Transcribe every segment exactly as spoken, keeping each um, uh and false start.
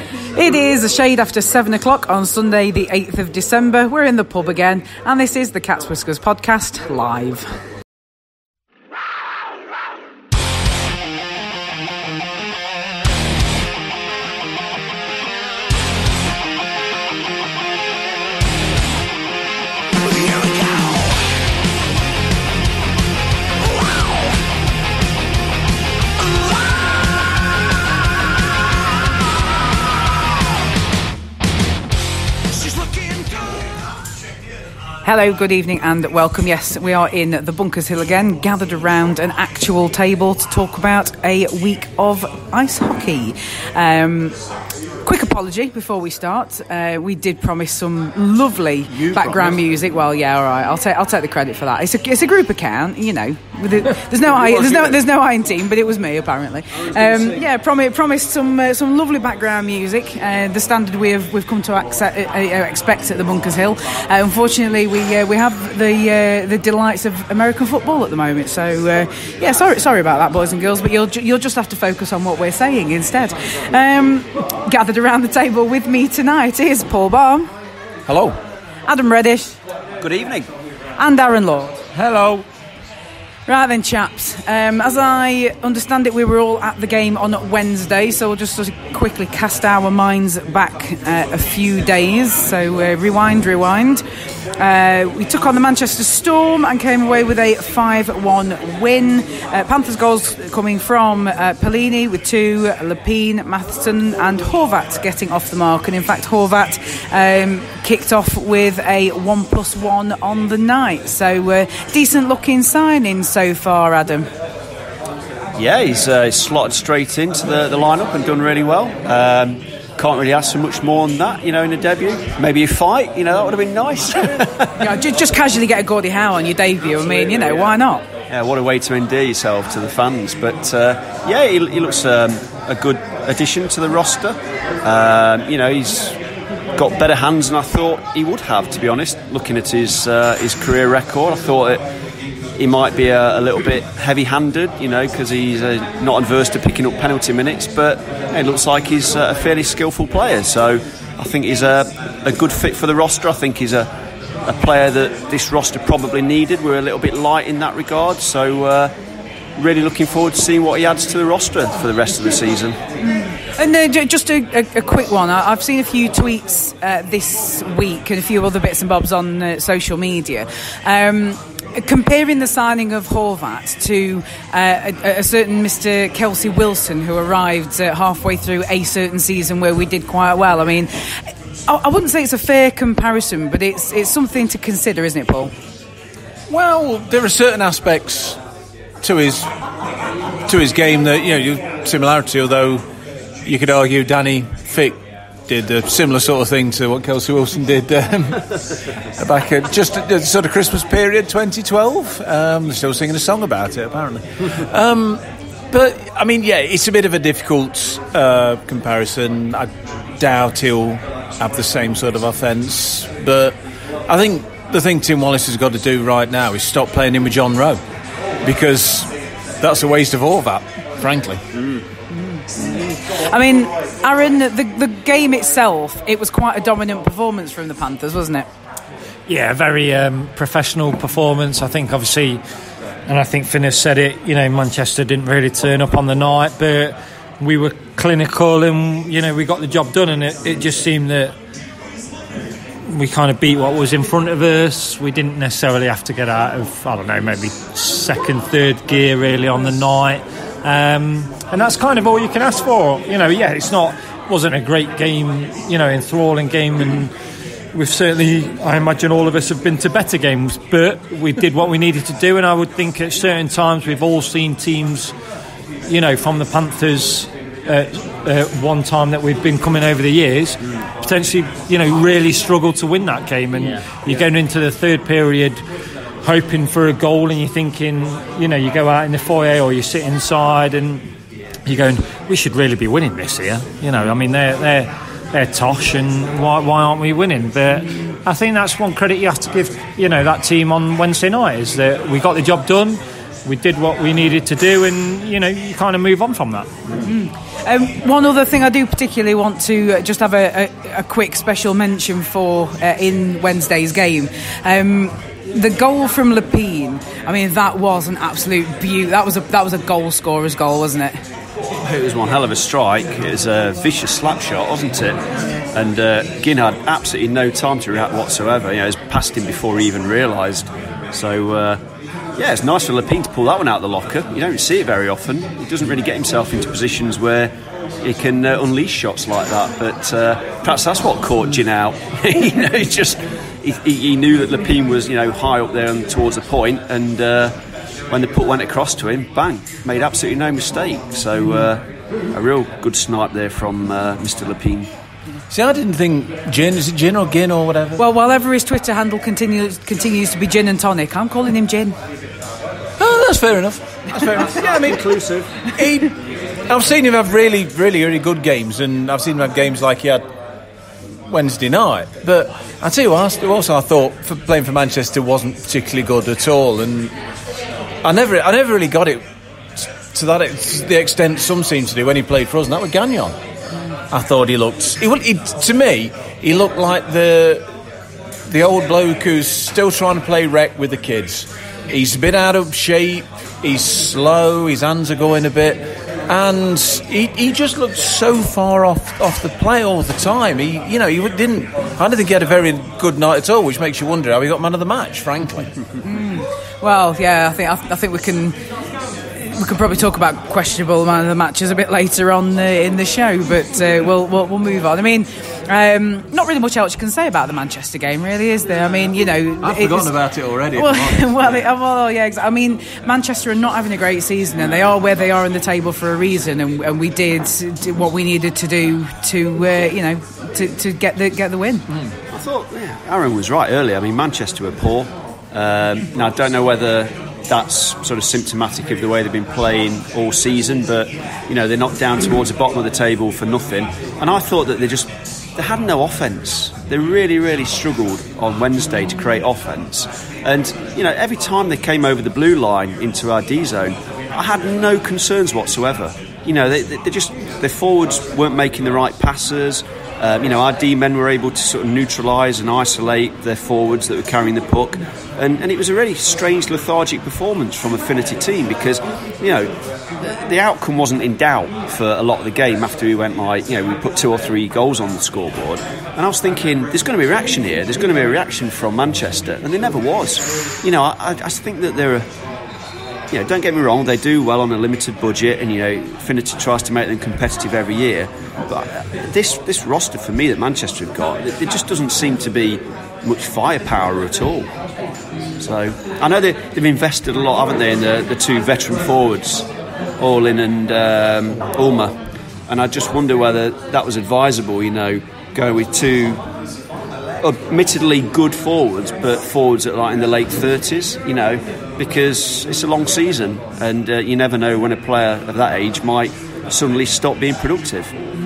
It is a shade after seven o'clock on Sunday the eighth of December. We're in the pub again, and this is the Cat's Whiskers podcast live. Hello, good evening and welcome. Yes, we are in the Bunkers Hill again, gathered around an actual table to talk about a week of ice hockey. Um, quick apology before we start. Uh, we did promise some lovely you background promised. music. Well, yeah, all right. I'll take I'll take the credit for that. It's a it's a group account, you know. With it, there's no I, there's no there's no Iron team, but it was me apparently. Um, yeah, promised promised some uh, some lovely background music. Uh, the standard we have we've come to accept, uh, expect at the Bunkers Hill. Uh, unfortunately, we uh, we have the uh, the delights of American football at the moment. So uh, yeah, sorry sorry about that, boys and girls. But you'll you'll just have to focus on what we're saying instead. Um, gathered around the table with me tonight is Paul Balm. Hello. Adam Reddish. Good evening. And Aaron Lord. Hello. Right then, chaps. Um, as I understand it, we were all at the game on Wednesday, so we'll just sort of quickly cast our minds back uh, a few days. So uh, rewind, rewind. Uh, we took on the Manchester Storm and came away with a five one win. Uh, Panthers goals coming from uh, Pelini with two, Lepine, Matheson and Horvat getting off the mark. And in fact, Horvat um, kicked off with a one plus one on the night. So uh, decent looking signing so far, Adam. Yeah, he's, uh, he's slotted straight into the, the lineup and done really well. Um, Can't really ask for much more than that, you know, in a debut. Maybe a fight, you know, that would have been nice. Yeah, just, just casually get a Gordie Howe on your debut. I mean, you know, why not? Yeah, what a way to endear yourself to the fans. But, uh, yeah, he, he looks um, a good addition to the roster. Um, you know, he's got better hands than I thought he would have, to be honest. Looking at his uh, his career record, I thought it, he might be a, a little bit heavy-handed, you know, because he's uh, not adverse to picking up penalty minutes, but it looks like he's uh, a fairly skillful player. So I think he's a, a good fit for the roster. I think he's a, a player that this roster probably needed. We're a little bit light in that regard, so uh, really looking forward to seeing what he adds to the roster for the rest of the season. And uh, just a, a, a quick one. I, I've seen a few tweets uh, this week and a few other bits and bobs on uh, social media. Um, Comparing the signing of Horvat to uh, a, a certain Mister Kelsey Wilson, who arrived uh, halfway through a certain season where we did quite well. I mean, I, I wouldn't say it's a fair comparison, but it's it's something to consider, isn't it, Paul? Well, there are certain aspects to his to his game that, you know, similarity. Although you could argue Danny Fick did a similar sort of thing to what Kelsey Wilson did um, back at just the sort of Christmas period twenty twelve. Um, they're still singing a song about it, apparently. Um, but, I mean, yeah, it's a bit of a difficult uh, comparison. I doubt he'll have the same sort of offence. But I think the thing Tim Wallace has got to do right now is stop playing him with John Rowe, because that's a waste of Horvat, frankly. Mm. I mean, Aaron, the, the game itself, it was quite a dominant performance from the Panthers, wasn't it? Yeah, very um, professional performance. I think, obviously, and I think Finn has said it, you know, Manchester didn't really turn up on the night, but we were clinical and, you know, we got the job done, and it, it just seemed that we kind of beat what was in front of us. We didn't necessarily have to get out of, I don't know, maybe second, third gear really on the night. Um, and that's kind of all you can ask for. You know, yeah, it's not, wasn't a great game, you know, enthralling game, and we've certainly, I imagine all of us have been to better games, but we did what we needed to do. And I would think at certain times we've all seen teams, you know, from the Panthers at uh, one time that we've been coming over the years, potentially, you know, really struggle to win that game. And yeah, you're yeah. going into the third period hoping for a goal, and you're thinking, you know, you go out in the foyer or you sit inside and you're going, we should really be winning this here. You know, I mean, they're they're they're tosh, and why why aren't we winning? But I think that's one credit you have to give, you know, that team on Wednesday night, is that we got the job done. we did what we needed to do, and you know, you kind of move on from that. Mm. Um, one other thing I do particularly want to just have a, a, a quick special mention for uh, in Wednesday's game. Um, the goal from Lepine, I mean, that was an absolute beauty. That was a that was a goal scorer's goal, wasn't it? It was one hell of a strike. It was a vicious slap shot, wasn't it? And uh, Ginn had absolutely no time to react whatsoever. You know, it was past him before he even realised. So, uh, yeah, it's nice for Lepine to pull that one out of the locker. You don't see it very often. He doesn't really get himself into positions where he can uh, unleash shots like that. But uh, perhaps that's what caught Ginn out. you know, he just he, he knew that Lepine was, you know, high up there and towards the point, and uh, when the puck went across to him, bang, made absolutely no mistake. So uh, a real good snipe there from uh, Mister Lepine. See, I didn't think Gin, is it Gin or Gin or whatever? Well, whilever his Twitter handle continues continues to be Gin and Tonic, I'm calling him Gin. Oh, that's fair enough. That's fair enough. Yeah, I mean, inclusive. He, I've seen him have really, really, really good games, and I've seen him have games like he had Wednesday night. But I tell you what, also I thought for playing for Manchester wasn't particularly good at all, and I never, I never really got it to that to the extent some seem to do when he played for us, and that was Gagnon. I thought he looked, he, he, to me, he looked like the the old bloke who's still trying to play rec with the kids. He's a bit out of shape, he's slow, his hands are going a bit, and he, he just looked so far off off the play all the time. He, you know, he didn't. I don't think he had a very good night at all, which makes you wonder how he got man of the match, frankly. Mm. Well, yeah, I think I, I think we can. We could probably talk about questionable man of the matches a bit later on uh, in the show, but uh, we'll, we'll we'll move on. I mean, um, not really much else you can say about the Manchester game, really, is there? I mean, you know, I've forgotten about it already. Well, well, it, well, yeah, exactly. I mean, Manchester are not having a great season, and they are where they are in the table for a reason. And, and we did, did what we needed to do to, uh, you know, to, to get the get the win. Mm. I thought, yeah, Aaron was right earlier. I mean, Manchester were poor. Um, now, I don't know whether that's sort of symptomatic of the way they've been playing all season, but you know, they're not down towards the bottom of the table for nothing. And I thought that they just they had no offence. They really, really struggled on Wednesday to create offence. And you know, every time they came over the blue line into our D zone, I had no concerns whatsoever. You know, they, they just their forwards weren't making the right passes. Um, you know, our D-men were able to sort of neutralise and isolate their forwards that were carrying the puck, and, and it was a really strange, lethargic performance from Affinity team, because, you know, the outcome wasn't in doubt for a lot of the game after we went like, you know, we put two or three goals on the scoreboard, and I was thinking, there's going to be a reaction here, there's going to be a reaction from Manchester, and there never was. You know, I, I think that there are, you know, don't get me wrong, they do well on a limited budget, and you know, Affinity tries to make them competitive every year. But this this roster for me that Manchester have got, it, it just doesn't seem to be much firepower at all. So I know they, they've invested a lot, haven't they, in the, the two veteran forwards, Orlin and um, Ulmer, and I just wonder whether that was advisable. You know, go with two admittedly good forwards, but forwards that are like in the late thirties, you know, because it's a long season, and uh, you never know when a player of that age might suddenly stop being productive.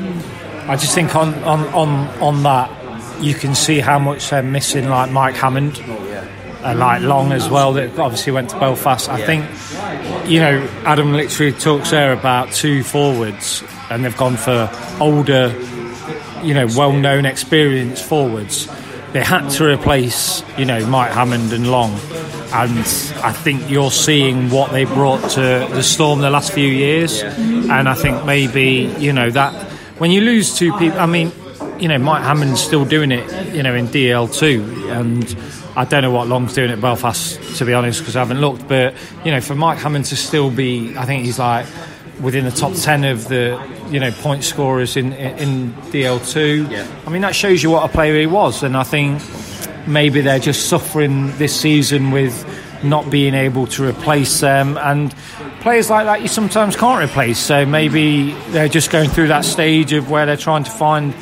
I just think on, on, on, on that, you can see how much they're missing, like Mike Hammond, oh, yeah. and like Long as well, that obviously went to Belfast. I yeah. think, you know, Adam literally talks there about two forwards, and they've gone for older, you know, well-known, experienced forwards. They had to replace, you know, Mike Hammond and Long, and I think you're seeing what they brought to the Storm the last few years, yeah. and I think maybe, you know, that when you lose two people, I mean, you know, Mike Hammond's still doing it, you know, in D L two, and I don't know what Long's doing at Belfast, to be honest, because I haven't looked, but, you know, for Mike Hammond to still be, I think he's like within the top ten of the, you know, point scorers in in D L two. Yeah. I mean, that shows you what a player he was, and I think maybe they're just suffering this season with not being able to replace them, and players like that you sometimes can't replace, so maybe they're just going through that stage of where they're trying to find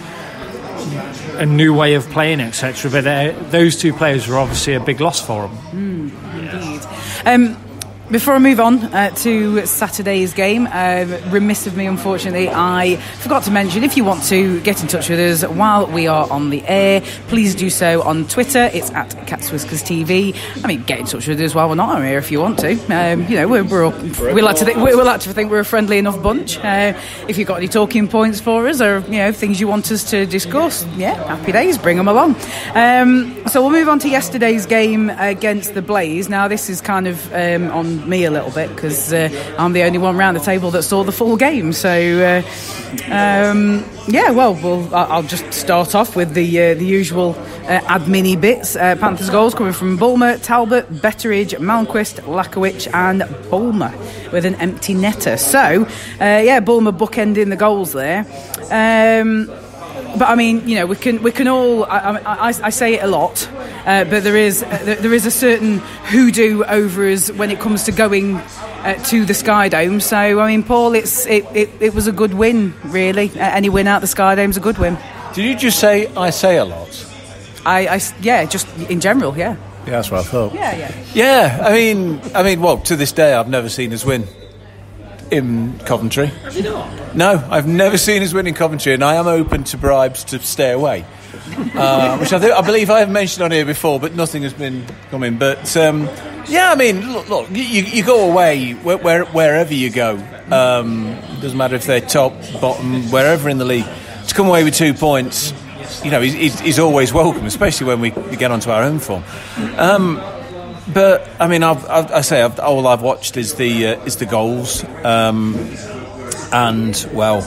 a new way of playing, etc. But those two players were obviously a big loss for them. Mm, indeed. Um, before I move on uh, to Saturday's game, uh, remiss of me, unfortunately, I forgot to mention, if you want to get in touch with us while we are on the air, please do so on Twitter. It's at Cats Whiskers T V. I mean, get in touch with us while we're not on air if you want to. Um, you know, we're, we're all, we like to think we like to think we're a friendly enough bunch. Uh, if you've got any talking points for us, or you know, things you want us to discuss, yeah, happy days, bring them along. Um, so we'll move on to yesterday's game against the Blaze. Now, this is kind of um, on me a little bit because uh, I'm the only one round the table that saw the full game. So uh, um, yeah, well, well, I'll just start off with the uh, the usual uh, admin bits. Uh, Panthers goals coming from Bulmer, Talbot, Betteridge, Malmquist, Lakowicz and Bulmer with an empty netter. So uh, yeah, Bulmer bookending the goals there. Um, But I mean, you know, we can we can all. I, I, I say it a lot, uh, but there is uh, there is a certain hoodoo over us when it comes to going uh, to the Skydome. So I mean, Paul, it's it, it, it was a good win, really. Uh, any win out the Skydome's a good win. Did you just say I say a lot? I, I yeah, just in general, yeah. Yeah, that's what I thought. Yeah, yeah. Yeah, I mean, I mean, well, to this day, I've never seen us win in Coventry. Have you not? No, I've never seen us win in Coventry, and I am open to bribes to stay away, uh, which I, th- I believe I have mentioned on here before, but nothing has been coming. But um, yeah, I mean, look, look you, you go away where, where, wherever you go. Um, doesn't matter if they're top, bottom, wherever in the league. To come away with two points, you know, he's, he's always welcome, especially when we, we get onto our own form. Um, But I mean, I've, I've, I say I've, all I've watched is the uh, is the goals, um, and well,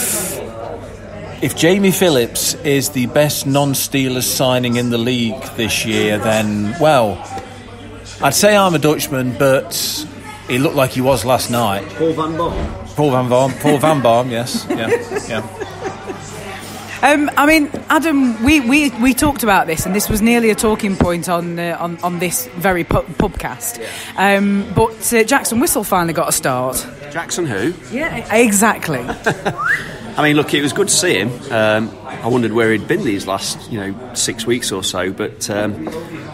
if Jamie Phillips is the best non-Steelers signing in the league this year, then well, I'd say I'm a Dutchman, but he looked like he was last night. Paul Van Baarm. Paul Van Baarm. Paul Van Baarm. Yes. Yeah. Yeah. Um, I mean, Adam, we, we, we talked about this, and this was nearly a talking point on uh, on, on this very pu- pubcast. Um, but uh, Jackson Whistle finally got a start. Jackson who? Yeah, exactly. I mean, look, it was good to see him. Um, I wondered where he'd been these last, you know, six weeks or so. But um,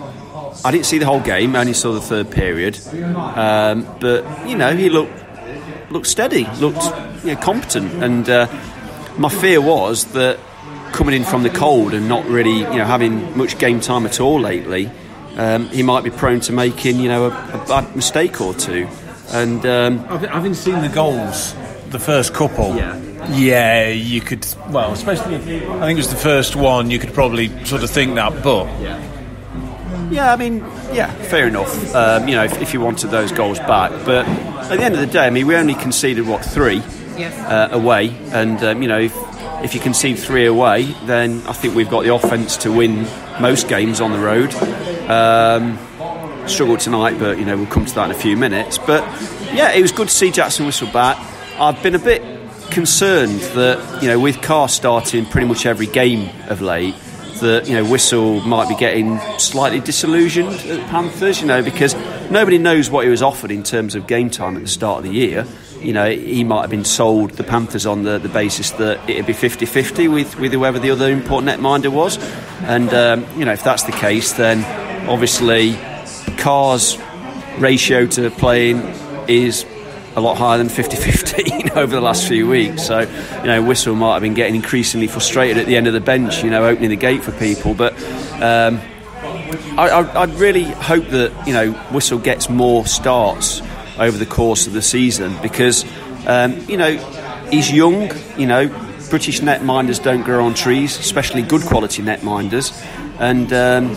I didn't see the whole game. I only saw the third period. Um, but you know, he looked looked steady, looked you know, competent, and uh, my fear was that, coming in from the cold and not really, you know, having much game time at all lately, um, he might be prone to making, you know, a, a bad mistake or two. And um, having seen the goals, the first couple, yeah, yeah, you could. Well, especially, I think it was the first one. You could probably sort of think that, but yeah, yeah. I mean, yeah, fair enough. Um, you know, if, if you wanted those goals back, but at the end of the day, I mean, we only conceded what three yes. uh, away, and um, you know. If, If you concede three away, then I think we've got the offence to win most games on the road. Um, struggled tonight, but you know we'll come to that in a few minutes. But yeah, it was good to see Jackson Whistle back. I've been a bit concerned that you know with Carr starting pretty much every game of late, that you know Whistle might be getting slightly disillusioned at the Panthers. You know because nobody knows what he was offered in terms of game time at the start of the year. You know, he might have been sold the Panthers on the, the basis that it'd be fifty-fifty with, with whoever the other important netminder was. And, um, you know, if that's the case, then obviously Carr's ratio to playing is a lot higher than fifty-fifty you know, over the last few weeks. So, you know, Whistle might have been getting increasingly frustrated at the end of the bench, you know, opening the gate for people. But um, I, I, I'd really hope that, you know, Whistle gets more starts over the course of the season because, um, you know, he's young, you know, British netminders don't grow on trees, especially good quality netminders. And, um,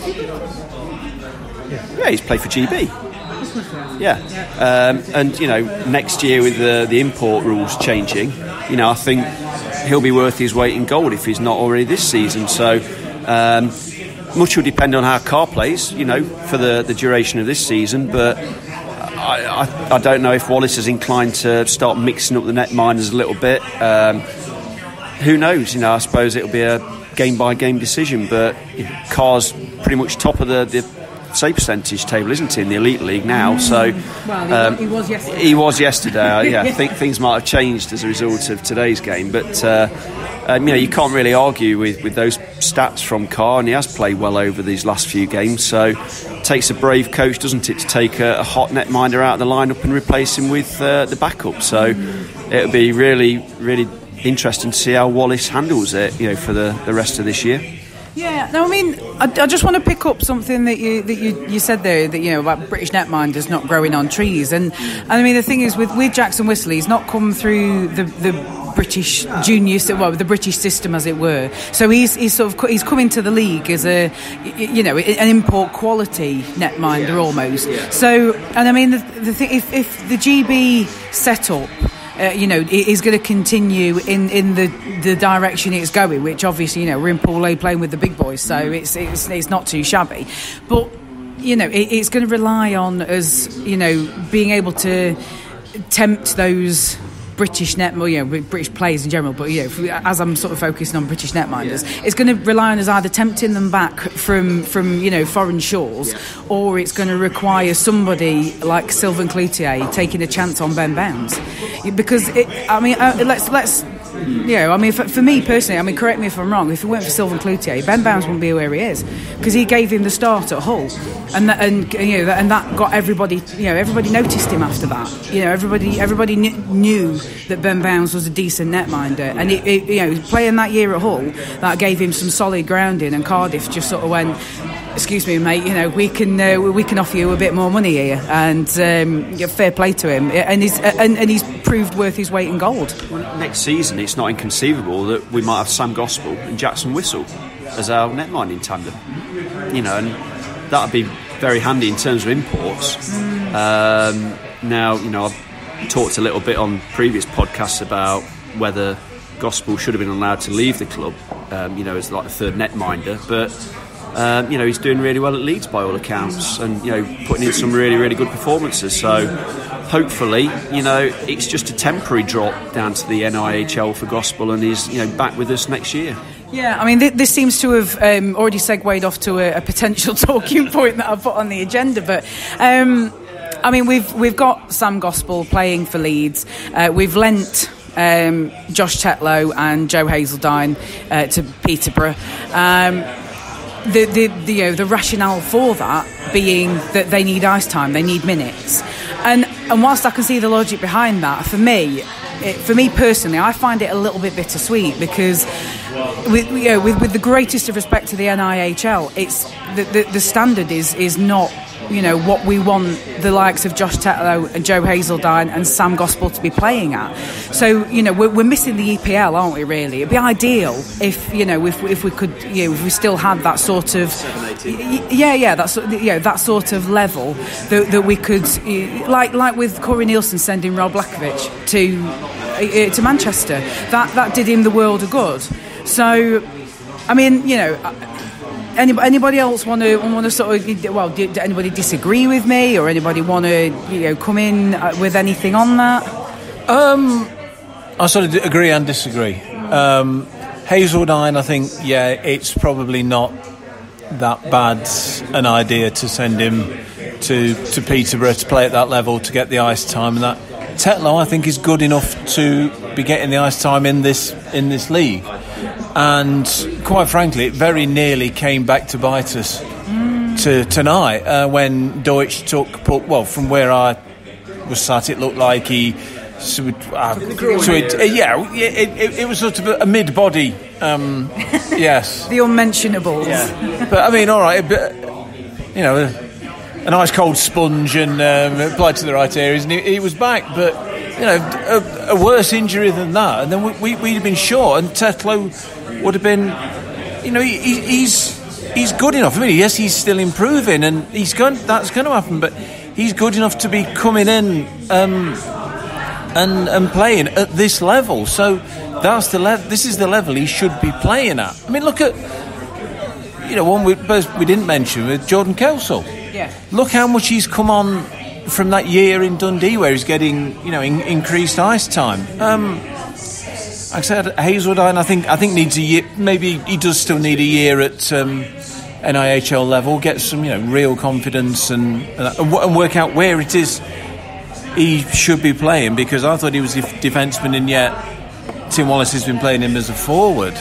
yeah, he's played for G B. Yeah. Um, and, you know, next year with the, the import rules changing, you know, I think he'll be worth his weight in gold if he's not already this season. So, um, much will depend on how Carr plays, you know, for the, the duration of this season, but I, I, I don't know if Wallace is inclined to start mixing up the netminders a little bit. Um, who knows? You know, I suppose it'll be a game-by-game decision. But Carr's pretty much top of the, the save percentage table, isn't he, in the Elite League now? So well, he, um, he was yesterday. He was yesterday. Yeah, I think things might have changed as a result of today's game, but uh, um, you know, you can't really argue with, with those stats from Carr, and he has played well over these last few games. So it takes a brave coach, doesn't it, to take a, a hot netminder out of the lineup and replace him with uh, the backup. So it'll be really, really interesting to see how Wallace handles it, you know, for the, the rest of this year. Yeah, no, I mean, I, I just want to pick up something that you that you, you said there, that, you know, about British netminders not growing on trees, and, and I mean, the thing is with, with Jackson Whistler, he's not come through the the British junior, well, the British system, as it were. So he's he's sort of he's come into the league as a, you know, an import quality netminder almost. So, and I mean, the, the thing, if if the G B setup, Uh, you know, is going to continue in, in the, the direction it's going, which obviously, you know, we're in Pool A playing with the big boys, so it's it's, it's not too shabby. But, you know, it, it's going to rely on us, you know, being able to tempt those British net, well, you know, British players in general, but, you know, as I'm sort of focusing on British netminders, yeah. It's going to rely on us either tempting them back from, from you know, foreign shores, yeah. Or it's going to require somebody like Sylvain Cloutier taking a chance on Ben Bounds. Because, it, I mean, uh, let's, let's, you know, I mean, for, for me personally, I mean, correct me if I'm wrong, if it weren't for Sylvain Cloutier, Ben Bounds wouldn't be where he is, because he gave him the start at Hull, and that, and you know, and that got everybody, you know, everybody noticed him after that. You know, everybody, everybody kn- knew that Ben Bounds was a decent netminder, and it, it, you know, playing that year at Hull, that gave him some solid grounding, and Cardiff just sort of went, excuse me, mate, you know, we can uh, we can offer you a bit more money here, and um, yeah, fair play to him, and he's and, and he's proved worth his weight in gold. Well, next season, it's not inconceivable that we might have Sam Gospel and Jackson Whistle as our netminding tandem, you know, and that'd be very handy in terms of imports. Mm. Um, now, you know, I've talked a little bit on previous podcasts about whether Gospel should have been allowed to leave the club, um, you know, as like a third netminder, but Um, you know, he's doing really well at Leeds by all accounts, and, you know, putting in some really, really good performances. So hopefully, you know, it's just a temporary drop down to the N I H L for Gospel, and he's, you know, back with us next year. Yeah, I mean, th- this seems to have um, already segued off to a, a potential talking point that I've put on the agenda, but um, I mean, we've we've got Sam Gospel playing for Leeds. Uh, we've lent um, Josh Tetlow and Joe Hazeldine uh, to Peterborough. Um, The, the, the, you know, the rationale for that being that they need ice time, they need minutes, and and whilst I can see the logic behind that, for me, it, for me personally, I find it a little bit bittersweet, because with, you know, with, with the greatest of respect to the N I H L, it's the, the, the standard is is not, you know, what we want the likes of Josh Tetlow and Joe Hazeldine and Sam Gospel to be playing at. So, you know, we're, we're missing the E P L, aren't we, really? It'd be ideal if, you know, if, if we could, you know, if we still had that sort of, yeah, yeah, that's, you know, that sort of level that, that we could, like like with Corey Nielsen sending Rob Blakovic to uh, to Manchester, that, that did him the world of good. So, I mean, you know, Anybody, anybody else want to want to sort of, well, did anybody disagree with me, or anybody want to, you know, come in with anything on that? Um, I sort of agree and disagree. Um, Hazeldine, I think, yeah, it's probably not that bad an idea to send him to to Peterborough to play at that level to get the ice time, and that Tetlow, I think, is good enough to be getting the ice time in this in this league. And quite frankly, it very nearly came back to bite us mm. to tonight uh, when Deutsch took, put, well, from where I was sat, it looked like he, so, uh, so it, uh, yeah, it, it, it was sort of a mid-body, um, yes. The unmentionables. Yeah. But I mean, all right, but, you know, a nice cold sponge and um, applied to the right areas, and he, he was back, but, you know, a, a worse injury than that, and then we, we, we'd have been short, and Tetlow would have been, you know, he, he's he's good enough. I mean, yes, he's still improving, and he's going. That's going to happen, but he's good enough to be coming in um, and and playing at this level. So that's the level. This is the level he should be playing at. I mean, look at, you know, one we we didn't mention with Jordan Kelsall. Yeah. Look how much he's come on from that year in Dundee, where he's getting, you know, in, increased ice time. Um, Like I said, Hazeldine, I think I think needs a year. Maybe he does still need a year at um, N I H L level, get some, you know, real confidence and and, and work out where it is he should be playing, because I thought he was a defenseman and yet Tim Wallace has been playing him as a forward.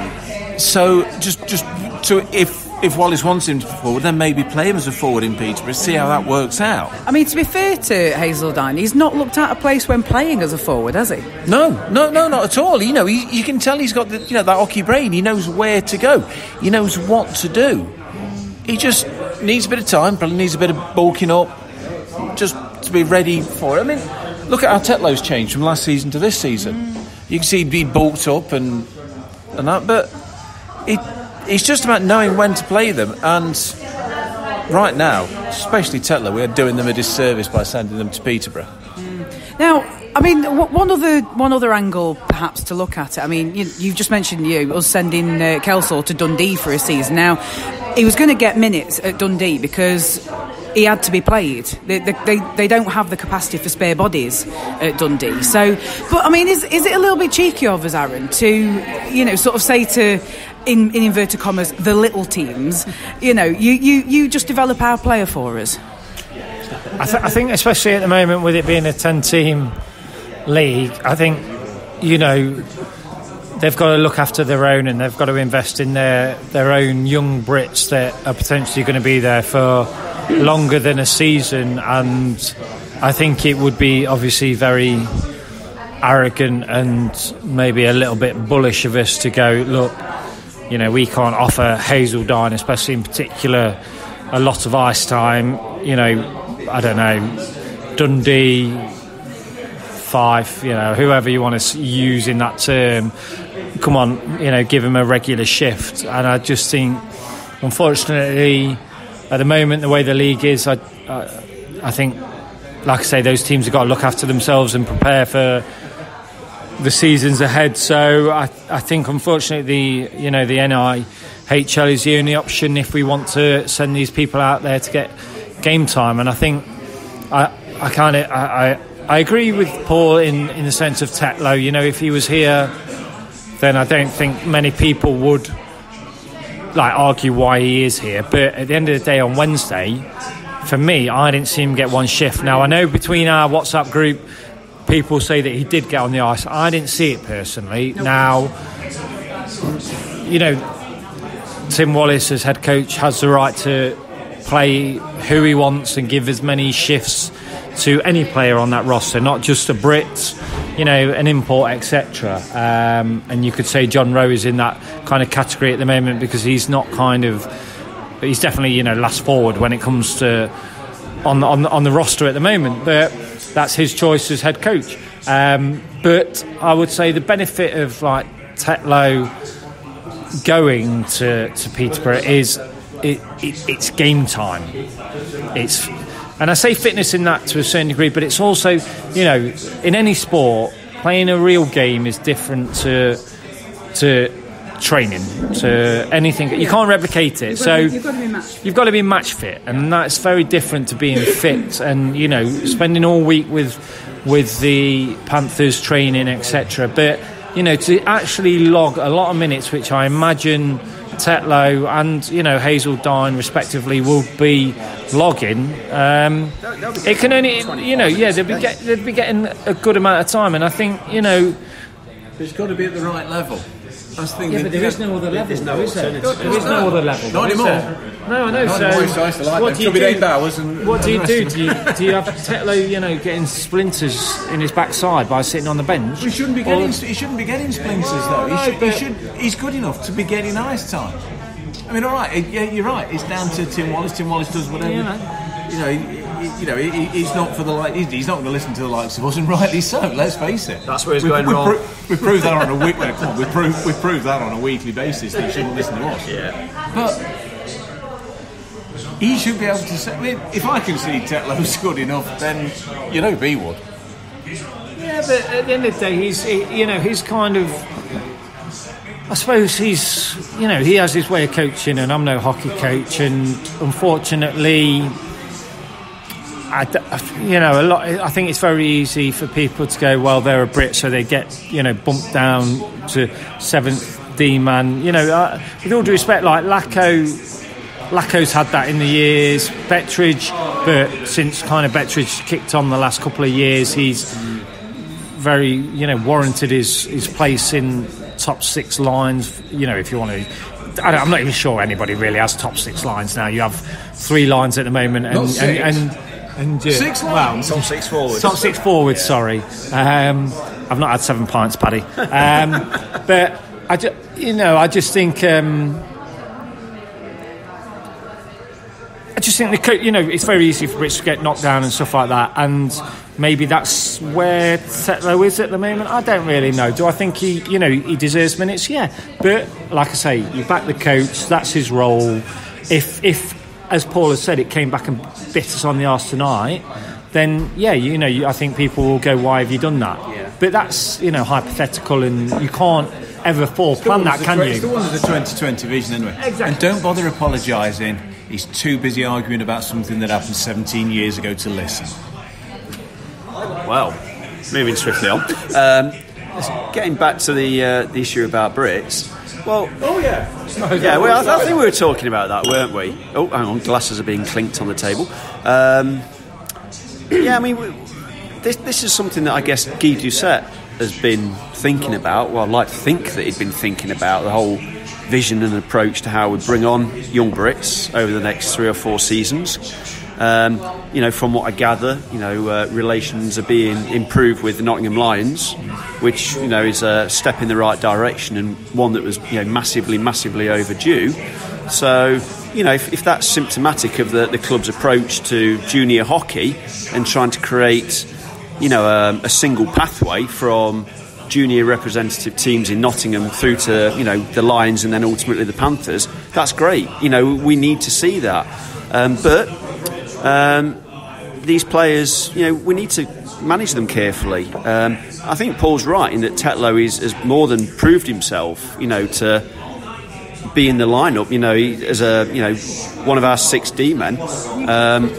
So just just so if if Wallace wants him to be forward, then maybe play him as a forward in Peterborough, see how that works out. I mean, to be fair to Hazeldine, he's not looked out of place when playing as a forward, has he? No, no, no, not at all. You know, he, you can tell he's got the, you know, that hockey brain. He knows where to go. He knows what to do. He just needs a bit of time, probably needs a bit of bulking up, just to be ready for it. I mean, look at how Tetlow's changed from last season to this season. Mm. You can see he'd be bulked up and and that, but it, it's just about knowing when to play them. And right now, especially Tetlow, we're doing them a disservice by sending them to Peterborough. Mm. Now, I mean, one other one other angle perhaps to look at it. I mean, you, you've just mentioned you us sending uh, Kelsall to Dundee for a season. Now, he was going to get minutes at Dundee because he had to be played. They, they, they don't have the capacity for spare bodies at Dundee. So, but I mean, is is it a little bit cheeky of us, Aaron, to, you know, sort of say to, in, in inverted commas, the little teams, you know, you, you, you just develop our player for us? I, th- I think, especially at the moment with it being a ten-team league, I think, you know, they've got to look after their own, and they've got to invest in their, their own young Brits that are potentially going to be there for longer than a season. And I think it would be obviously very arrogant and maybe a little bit bullish of us to go, look, you know, we can't offer Hazeldine, especially in particular, a lot of ice time. You know, I don't know, Dundee, Fife, you know, whoever you want to use in that term, come on, you know, give him a regular shift. And I just think, unfortunately, at the moment, the way the league is, I, I, I think, like I say, those teams have got to look after themselves and prepare for the seasons ahead. So I, I think, unfortunately, the you know the N I H L is the only option if we want to send these people out there to get game time. And I think I, I kind of I, I, I agree with Paul in, in the sense of Tetlow. You know, if he was here, then I don't think many people would like argue why he is here. But at the end of the day, on Wednesday, for me, I didn't see him get one shift. Now, I know between our WhatsApp group, people say that he did get on the ice. I didn't see it personally. Nope. Now, you know, Tim Wallace as head coach has the right to play who he wants and give as many shifts to any player on that roster, not just a Brit, you know, an import, et cetera. Um, and you could say John Rowe is in that kind of category at the moment because he's not kind of, but he's definitely, you know, last forward when it comes to on the, on the, on the roster at the moment. But that's his choice as head coach. Um, but I would say the benefit of like Tetlow going to, to Peterborough is it, it, it's game time. It's And I say fitness in that to a certain degree, but it's also, you know, in any sport, playing a real game is different to to training, to anything. You can't replicate it. You've so got to, you've got to be match fit. You've got to be match fit, and that's very different to being fit and, you know, spending all week with with the Panthers training, et cetera. But, you know, to actually log a lot of minutes, which I imagine Tetlow and, you know, Hazeldine respectively will be logging, um, it can only, you know, yeah, they'll be, get, they'll be getting a good amount of time. And I think, you know, it's got to be at the right level. I was thinking, yeah, but there is no other level, no, is there? There is no other level. Not anymore. No, I know. Not so, anymore, so like what do you do? And what do you do? Do you, do you have Tetlow, you know, getting splinters in his backside by sitting on the bench? He shouldn't be getting. Or, he shouldn't be getting splinters though. No, he, should, but, he should. He's good enough to be getting ice time. I mean, all right. Yeah, you're right. It's down to Tim Wallace. Tim Wallace does whatever. You know, you know, he, you know he, he's not for the like. He's not going to listen to the likes of us, and rightly so. Let's face it. That's where he's we, going we, wrong. Pro- we prove that on a week. Well, come on, we prove we prove that on a weekly basis. That he shouldn't listen to us. Yeah. But he should be able to say. I mean, if I can see Tetlow's good enough, then you know he would. Yeah, but at the end of the day, he's he, you know he's kind of. I suppose he's, you know, he has his way of coaching, and I'm no hockey coach, and unfortunately, I, you know, a lot. I think it's very easy for people to go, well, they're a Brit, so they get, you know, bumped down to seventh D man. You know, uh, with all due respect, like Lacko Lacko's had that in the years, Bettridge, but since kind of Bettridge kicked on the last couple of years, he's very, you know, warranted his, his place in top six lines. You know, if you want to, I don't, I'm not even sure anybody really has top six lines now. You have three lines at the moment, and Not six. and, and, and uh, Six lines? Well, Top six forwards. Top six forwards. Sorry, um, I've not had seven pints, Paddy. Um, but I, ju- you know, I just think. Um, I just think the co- you know it's very easy for Brits to get knocked down and stuff like that, and maybe that's where Tetlow is at the moment. I don't really know. Do I think he, you know, he deserves minutes? Yeah, but like I say, you back the coach. That's his role. If, if as Paul has said, it came back and bit us on the arse tonight, then yeah, you know, you, I think people will go, "Why have you done that?" Yeah. But that's, you know, hypothetical, and you can't ever foreplan that, can you? It's the one of the twenty twenty vision, anyway. Exactly. And don't bother apologising. He's too busy arguing about something that happened seventeen years ago to listen. Well, moving swiftly on. Um, getting back to the uh, the issue about Brits. Well, Oh, yeah. yeah, well, I, I think we were talking about that, weren't we? Oh, hang on, glasses are being clinked on the table. Um, yeah, I mean, we, this this is something that I guess Guy Doucet has been thinking about. Well, I'd like to think that he'd been thinking about the whole vision and approach to how we bring on young Brits over the next three or four seasons. Um, you know, from what I gather, you know, uh, relations are being improved with the Nottingham Lions, which, you know, is a step in the right direction and one that was, you know, massively, massively overdue. So, you know, if, if that's symptomatic of the, the club's approach to junior hockey and trying to create, you know, a, a single pathway from junior representative teams in Nottingham through to, you know, the Lions and then ultimately the Panthers, that's great. You know, we need to see that. Um, but um, these players, you know, we need to manage them carefully. Um, I think Paul's right in that Tetlow is, has more than proved himself, you know, to be in the lineup, you know, he, as a, you know, one of our six D-men. Um,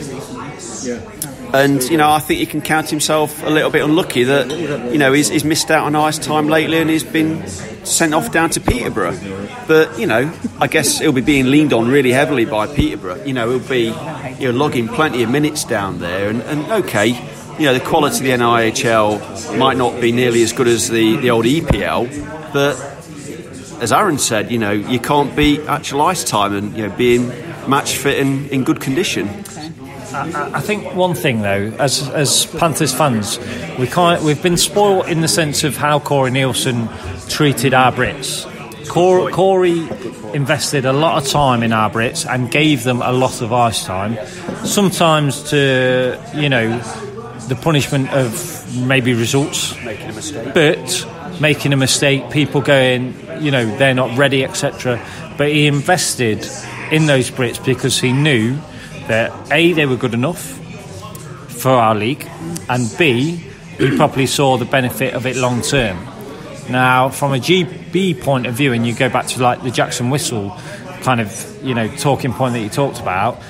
And, you know, I think he can count himself a little bit unlucky that, you know, he's, he's missed out on ice time lately and he's been sent off down to Peterborough. But, you know, I guess he'll be being leaned on really heavily by Peterborough. You know, he'll be, you know, logging plenty of minutes down there. And, and OK, you know, the quality of the N I H L might not be nearly as good as the, the old E P L. But, as Aaron said, you know, you can't beat actual ice time and, you know, being match fit and in good condition. I, I think one thing though, as as Panthers fans, we can't. We've been spoiled in the sense of how Corey Nielsen treated our Brits. Cor- Corey invested a lot of time in our Brits and gave them a lot of ice time. Sometimes to, you know, the punishment of maybe results, Making a mistake. but making a mistake, people going, you know, they're not ready, et cetera. But he invested in those Brits because he knew that A, they were good enough for our league, and B, he probably saw the benefit of it long term. Now, from a G B point of view, and you go back to like the Jackson Whistle kind of, you know, talking point that you talked about,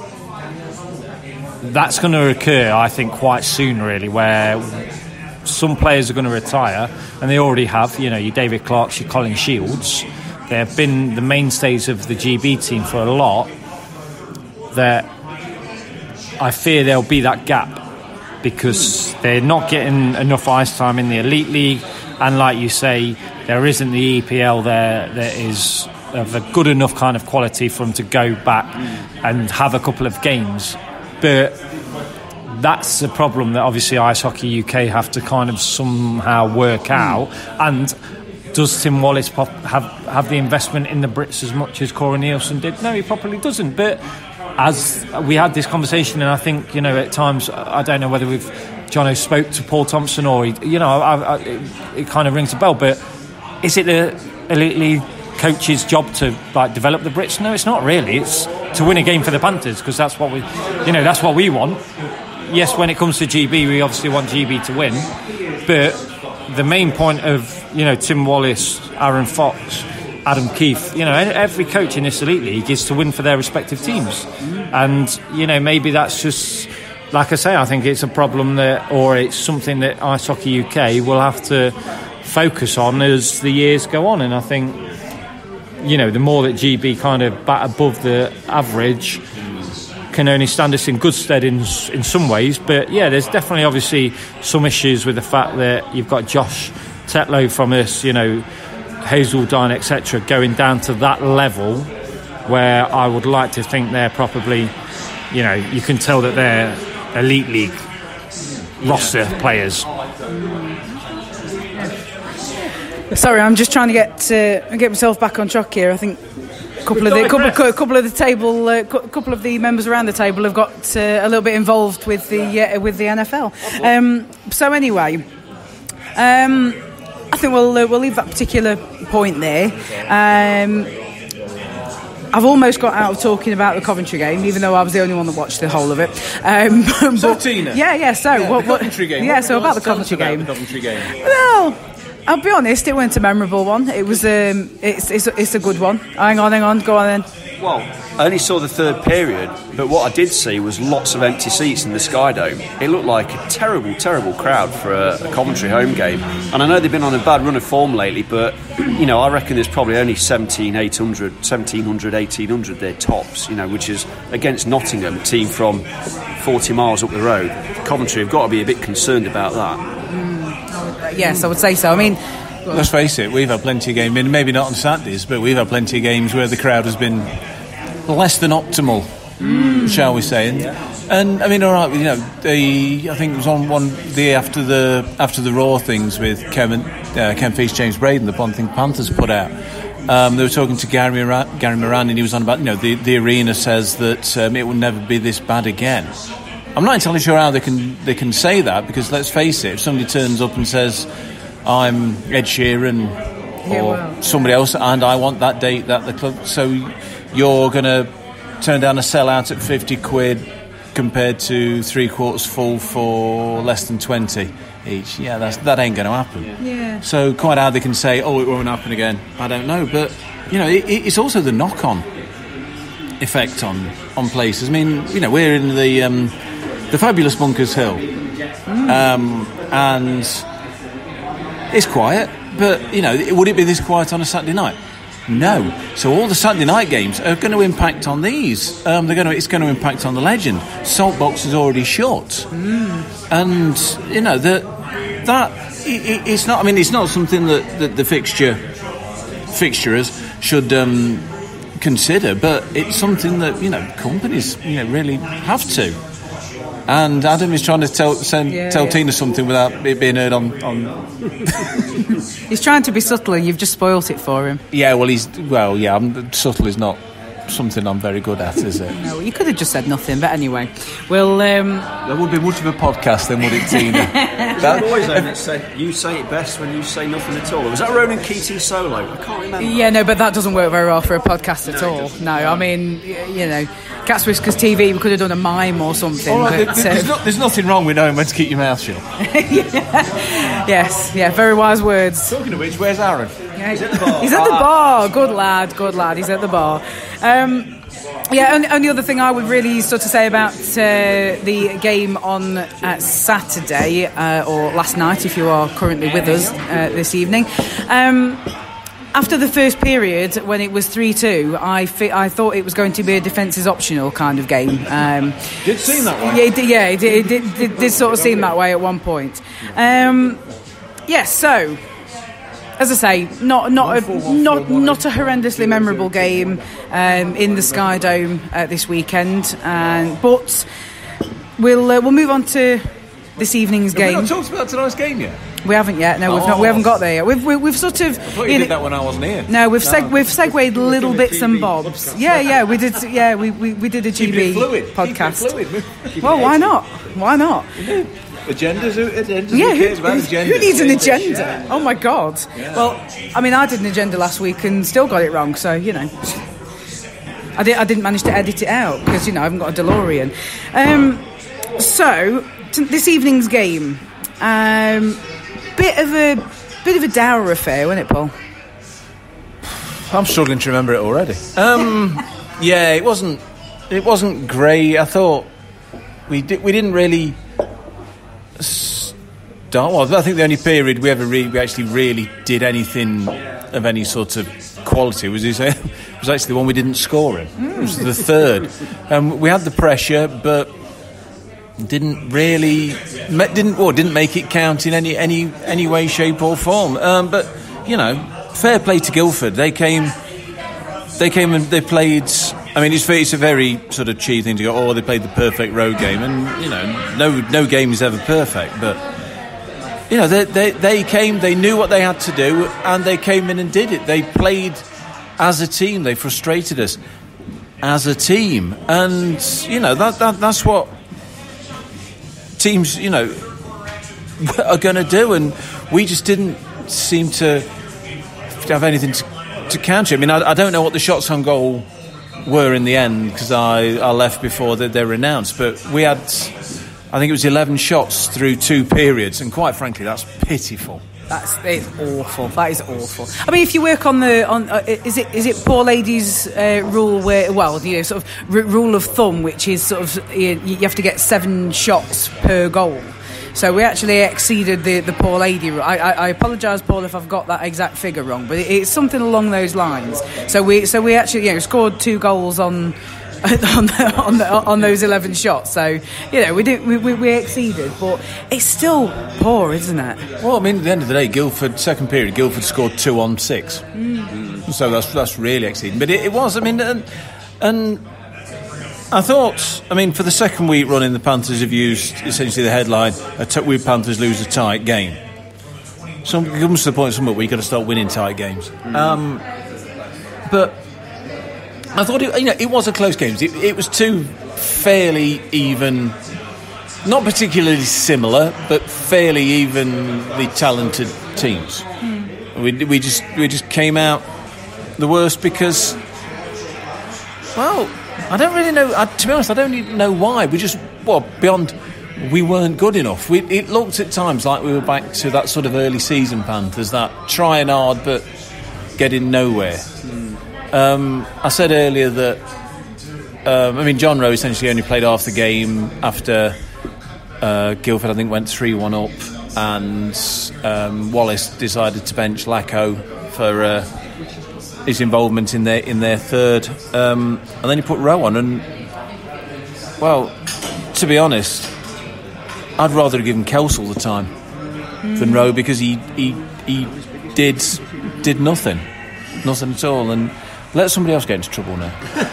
that's going to occur, I think, quite soon, really, where some players are going to retire, and they already have. You know, your David Clarks, your Colin Shields. They have been the mainstays of the G B team for a lot. That I fear there'll be that gap because they're not getting enough ice time in the Elite League, and like you say, there isn't the E P L there that is of a good enough kind of quality for them to go back and have a couple of games. But that's the problem that obviously Ice Hockey U K have to kind of somehow work out. And does Tim Wallace pop, have have the investment in the Brits as much as Corey Nielsen did? No, he probably doesn't. But as we had this conversation, and I think, you know, at times, I don't know whether we've, Jono spoke to Paul Thompson or, he, you know, I, I, it, it kind of rings a bell, but is it the Elite League coach's job to, like, develop the Brits? No, it's not really. It's to win a game for the Panthers, because that's what we, you know, that's what we want. Yes, when it comes to G B, we obviously want G B to win, but the main point of, you know, Tim Wallace, Aaron Fox, Adam Keefe, you know, every coach in this Elite League is to win for their respective teams. And, you know, maybe that's just, like I say, I think it's a problem that, or it's something that Ice Hockey U K will have to focus on as the years go on. And I think you know, the more that G B kind of bat above the average can only stand us in good stead in in some ways. But yeah, there's definitely obviously some issues with the fact that you've got Josh Tetlow from us, you know, Hazeldine, et cetera, going down to that level where I would like to think they're probably, you know, you can tell that they're elite league roster players. Sorry, I'm just trying to get uh, get myself back on track here. I think a couple of the couple, couple of the table, a uh, couple of the members around the table have got uh, a little bit involved with the uh, with the N F L. Um, so anyway, um, I think we'll uh, we'll leave that particular point there. Um, I've almost got out of talking about the Coventry game, even though I was the only one that watched the whole of it. Um, but, so Tina, yeah, yeah. So yeah, what? The Coventry game. Yeah, what, so about the Coventry about game. The Coventry game. Well, I'll be honest, it wasn't a memorable one. It was um, it's it's a, it's a good one. Hang on, hang on, go on then. Well, I only saw the third period, but what I did see was lots of empty seats in the Skydome. It looked like a terrible, terrible crowd for a, a Coventry home game. And I know they've been on a bad run of form lately, but, you know, I reckon there's probably only seventeen hundred, eighteen hundred there tops, you know, which is against Nottingham, a team from forty miles up the road. Coventry have got to be a bit concerned about that. Mm, yes, I would say so. I mean, let's face it, we've had plenty of games, maybe not on Saturdays, but we've had plenty of games where the crowd has been less than optimal, mm. shall we say? And, and I mean, all right, you know, they, I think it was on one day after the after the Raw things with Kevin, uh, Ken Feast, James Braden, the one thing Panthers put out. Um, they were talking to Gary Moran, Gary Moran, and he was on about, you know, the, the arena says that um, it will never be this bad again. I'm not entirely sure how they can they can say that, because let's face it, if somebody turns up and says, I'm Ed Sheeran or yeah, well. somebody else, and I want that date that the club, so you're going to turn down a sellout at fifty quid compared to three quarters full for less than twenty each. Yeah, that's, that ain't going to happen. Yeah. So quite how they can say, oh, it won't happen again, I don't know. But, you know, it, it's also the knock-on effect on, on places. I mean, you know, we're in the um, the fabulous Bunkers Hill, mm. um, and it's quiet, but, you know, would it be this quiet on a Saturday night? No. So all the Saturday night games are going to impact on these. Um, they're going to. It's going to impact on the Legend. Saltbox is already shut, mm. and you know that that it, it's not. I mean, it's not something that, that the fixture fixturers should um, consider, but it's something that, you know, companies, you know, really have to. And Adam is trying to tell send, yeah, tell yeah. Tina something without it being heard on, on... He's trying to be subtle and you've just spoilt it for him. Yeah, well, he's... Well, yeah, I'm, subtle is not something I'm very good at, is it? No, you could have just said nothing, but anyway. Well, um... That would be much of a podcast then, would it, Tina? that, always only say, you say it best when you say nothing at all. Was that Ronan Keating solo? I can't remember. Yeah, no, but that doesn't work very well for a podcast at no, all. No, I mean, you know... Cats Whiskers T V, we could have done a mime or something. All right, but, there, there's, uh, not, there's nothing wrong with knowing when to keep your mouth shut. yeah. Yes, yeah, very wise words. Talking of which, where's Aaron? Yeah, he's at the bar. He's at the bar. Good lad, good lad. He's at the bar. Um, yeah, only, only other thing I would really sort of say about uh, the game on uh, Saturday, uh, or last night, if you are currently with us uh, this evening. Um, After the first period, when it was three two, I, fi- I thought it was going to be a defence is optional kind of game. Um, did seem that way. Yeah, it did, yeah, it did, it did, it did sort of seem that way at one point. Um, yes, yeah, so, as I say, not not a, not not a horrendously memorable game um, in the Skydome uh, this weekend, and but we'll uh, we'll move on to this evening's Have game. we not talked about tonight's game yet? We haven't yet. No, we've oh. not. We haven't got there yet. We've we've, we've sort of. I thought you, you did know, that when I wasn't here. No, we've seg- no. we've segued little bits and bobs. Yeah, yeah, we did. Yeah, we we, we did a G B podcast. Well, why not? Why not? Agendas, agendas. Yeah, who cares about agendas? Who needs an agenda? Oh my God. Yeah. Well, I mean, I did an agenda last week and still got it wrong. So you know, I did. I didn't manage to edit it out because you know I haven't got a DeLorean. Um, so t- this evening's game. Um, bit of a bit of a dour affair, wasn't it, Paul? I'm struggling to remember it already. Um, yeah, it wasn't. It wasn't great. I thought we did. We didn't really start. Well, I think the only period we ever really, we actually really did anything of any sort of quality was his, was actually the one we didn't score in. Mm. It was the third. Um, we had the pressure, but didn't really didn't or didn't make it count in any any any way, shape or form. Um, but you know, fair play to Guildford. They came, they came and they played. I mean, it's, it's a very sort of cheap thing to go, oh, they played the perfect road game, and you know, no no game is ever perfect, but. You know, they, they they came, they knew what they had to do, and they came in and did it. They played as a team. They frustrated us as a team. And, you know, that, that that's what teams, you know, are going to do. And we just didn't seem to have anything to, to counter. I mean, I, I don't know what the shots on goal were in the end, because I, I left before they, they were announced. But we had... I think it was eleven shots through two periods, and quite frankly, that's pitiful. That's it's awful. That is awful. I mean, if you work on the on, uh, is it is it poor ladies' uh, rule where well, you know, sort of r- rule of thumb, which is sort of you, you have to get seven shots per goal. So we actually exceeded the, the poor lady rule. I, I, I apologise, Paul, if I've got that exact figure wrong, but it, it's something along those lines. So we so we actually you know scored two goals on. on, the, on, the, on those eleven shots, so you know we did we, we, we exceeded, but it's still poor, isn't it? Well, I mean, at the end of the day, Guildford second period, Guildford scored two on six, mm. so that's that's really exceeding. But it, it was, I mean, and, and I thought, I mean, for the second week running, the Panthers have used essentially the headline: t- "We Panthers lose a tight game." So it comes to the point somewhere where you've got to start winning tight games, mm. um, but. I thought it, you know, it was a close game. It, it was two fairly even, not particularly similar, but fairly evenly talented teams. Mm. We we just we just came out the worst because, well, I don't really know. I, to be honest, I don't even know why. We just well beyond we weren't good enough. We, it looked at times like we were back to that sort of early season Panthers, that trying hard but getting nowhere. Mm. Um, I said earlier that um, I mean John Rowe essentially only played half the game after uh, Guildford I think went three one up, and um, Wallace decided to bench Lacko for uh, his involvement in their in their third, um, and then he put Rowe on, and well, to be honest, I'd rather have given Kelsall the time mm. than Rowe, because he he he did did nothing nothing at all, and let somebody else get into trouble now.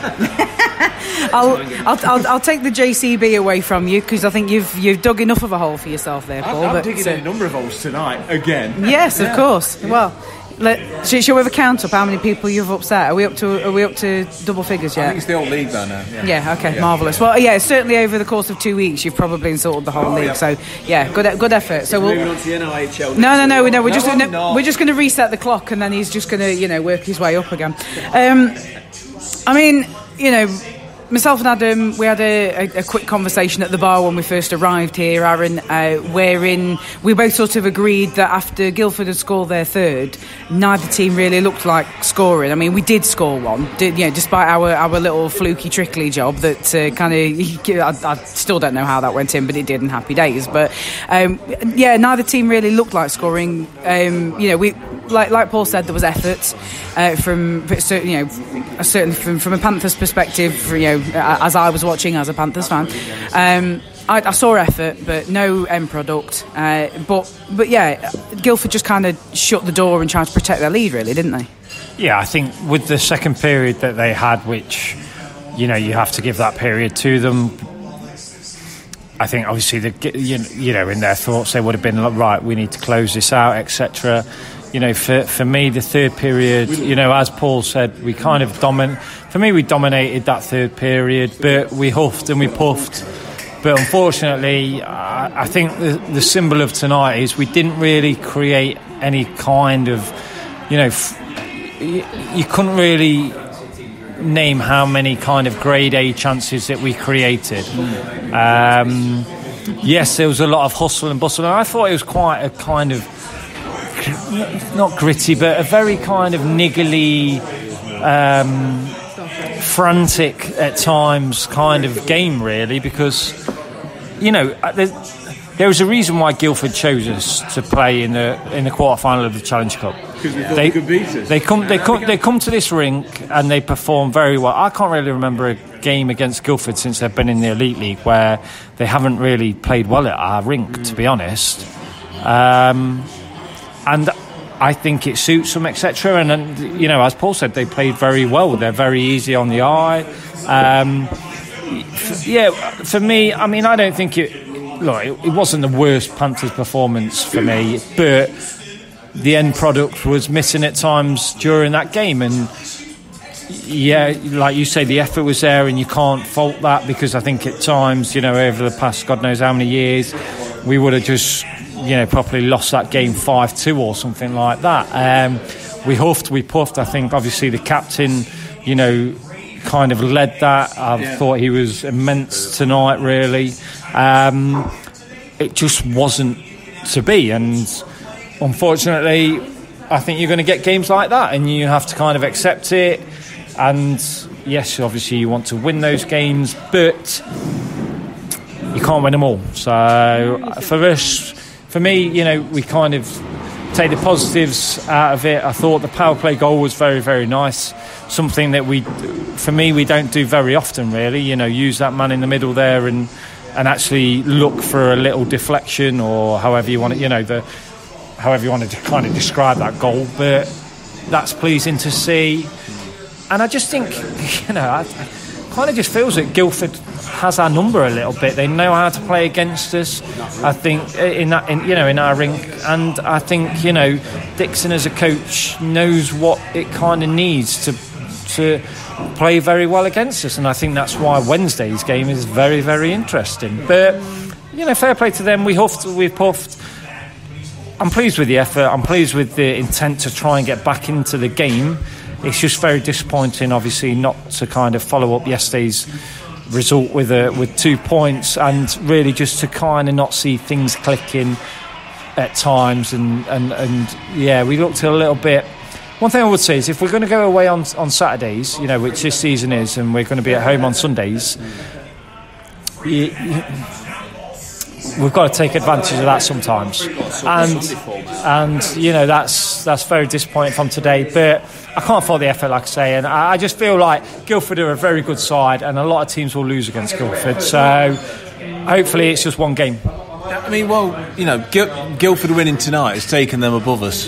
I'll, I'll, I'll, I'll take the J C B away from you, because I think you've you've dug enough of a hole for yourself there, Paul. I'm, I'm but, digging uh, in a number of holes tonight again. Yes, yeah. of course. Yeah. Well, let, shall, shall we have a count up how many people you've upset? Are we up to Are we up to double figures yet? I think it's the old league though now. Yeah. Yeah. Okay. Yeah. Marvellous. Well, yeah. Certainly over the course of two weeks, you've probably insulted the whole oh, league. Yeah. So yeah, good good effort. So we'll moving on to the N I H L. No, no, no, no. We're no, just I'm gonna, not. we're just going to reset the clock, and then he's just going to you know work his way up again. Um, I mean, you know. Myself and Adam, we had a, a, a quick conversation at the bar when we first arrived here, Aaron, uh, wherein we both sort of agreed that after Guildford had scored their third, neither team really looked like scoring. I mean, we did score one, did, you know, despite our, our little fluky, trickly job that uh, kind of, I, I still don't know how that went in, but it did in happy days. But, um, yeah, neither team really looked like scoring. Um, you know, we like like Paul said, there was effort uh, from, you know, certainly from, from a Panthers perspective, you know, as I was watching as a Panthers fan. Um, I, I saw effort, but no end product. Uh, but, but yeah, Guildford just kind of shut the door and tried to protect their lead, really, didn't they? Yeah, I think with the second period that they had, which, you know, you have to give that period to them. I think obviously, the, you know, in their thoughts, they would have been like, right, we need to close this out, et cetera. You know, for for me, the third period, you know, as Paul said, we kind of domin. For me, we dominated that third period, but we huffed and we puffed. But unfortunately, I, I think the, the symbol of tonight is we didn't really create any kind of, you know, f- you, you couldn't really name how many kind of grade A chances that we created. Um, yes, there was a lot of hustle and bustle, and I thought it was quite a kind of, not gritty, but a very kind of niggly, um, frantic at times kind of game, really, because, you know, there, there was a reason why Guildford chose us to play in the in the quarter final of the Challenge Cup. because we thought they, they could beat us. They come, they come, they come to this rink and they perform very well. I can't really remember a game against Guildford since they've been in the Elite League where they haven't really played well at our rink, mm. to be honest. Um, and I think it suits them, et cetera. And, and you know, as Paul said, they played very well. They're very easy on the eye. Um, f- yeah, for me, I mean, I don't think it. Look, it, it wasn't the worst Panthers performance for me, but the end product was missing at times during that game. And yeah, like you say, the effort was there, and you can't fault that because I think at times, you know, over the past God knows how many years, we would have just, you know, probably lost that game five two or something like that. Um, we huffed, we puffed. I think obviously the captain, you know, kind of led that. I yeah. thought he was immense tonight, really. Um, it just wasn't to be, and unfortunately, I think you're going to get games like that, and you have to kind of accept it. And yes, obviously you want to win those games, but you can't win them all. So for us, for me, you know, we kind of take the positives out of it. I thought the power play goal was very, very nice. Something that we, for me, we don't do very often, really. You know, use that man in the middle there and and actually look for a little deflection or however you want it. You know, the however you wanted to kind of describe that goal. But that's pleasing to see. And I just think, you know, I, I kind of just feels that Guildford has our number a little bit. They know how to play against us. I think in that, in, you know, in our rink, and I think, you know, Dixon as a coach knows what it kind of needs to to play very well against us, and I think that's why Wednesday's game is very, very interesting. But you know, fair play to them. We huffed, we puffed. I'm pleased with the effort. I'm pleased with the intent to try and get back into the game. It's just very disappointing, obviously, not to kind of follow up yesterday's result with a, with two points, and really just to kind of not see things clicking at times. And, and, and yeah, we looked a little bit. One thing I would say is if we're going to go away on on Saturdays, you know, which this season is, and we're going to be at home on Sundays, you, you, we've got to take advantage of that sometimes. And and you know, that's that's very disappointing from today. But I can't fault the effort, like I say, and I just feel like Guildford are a very good side, and a lot of teams will lose against Guildford. So hopefully it's just one game. I mean, well, you know, Gil- Guildford winning tonight has taken them above us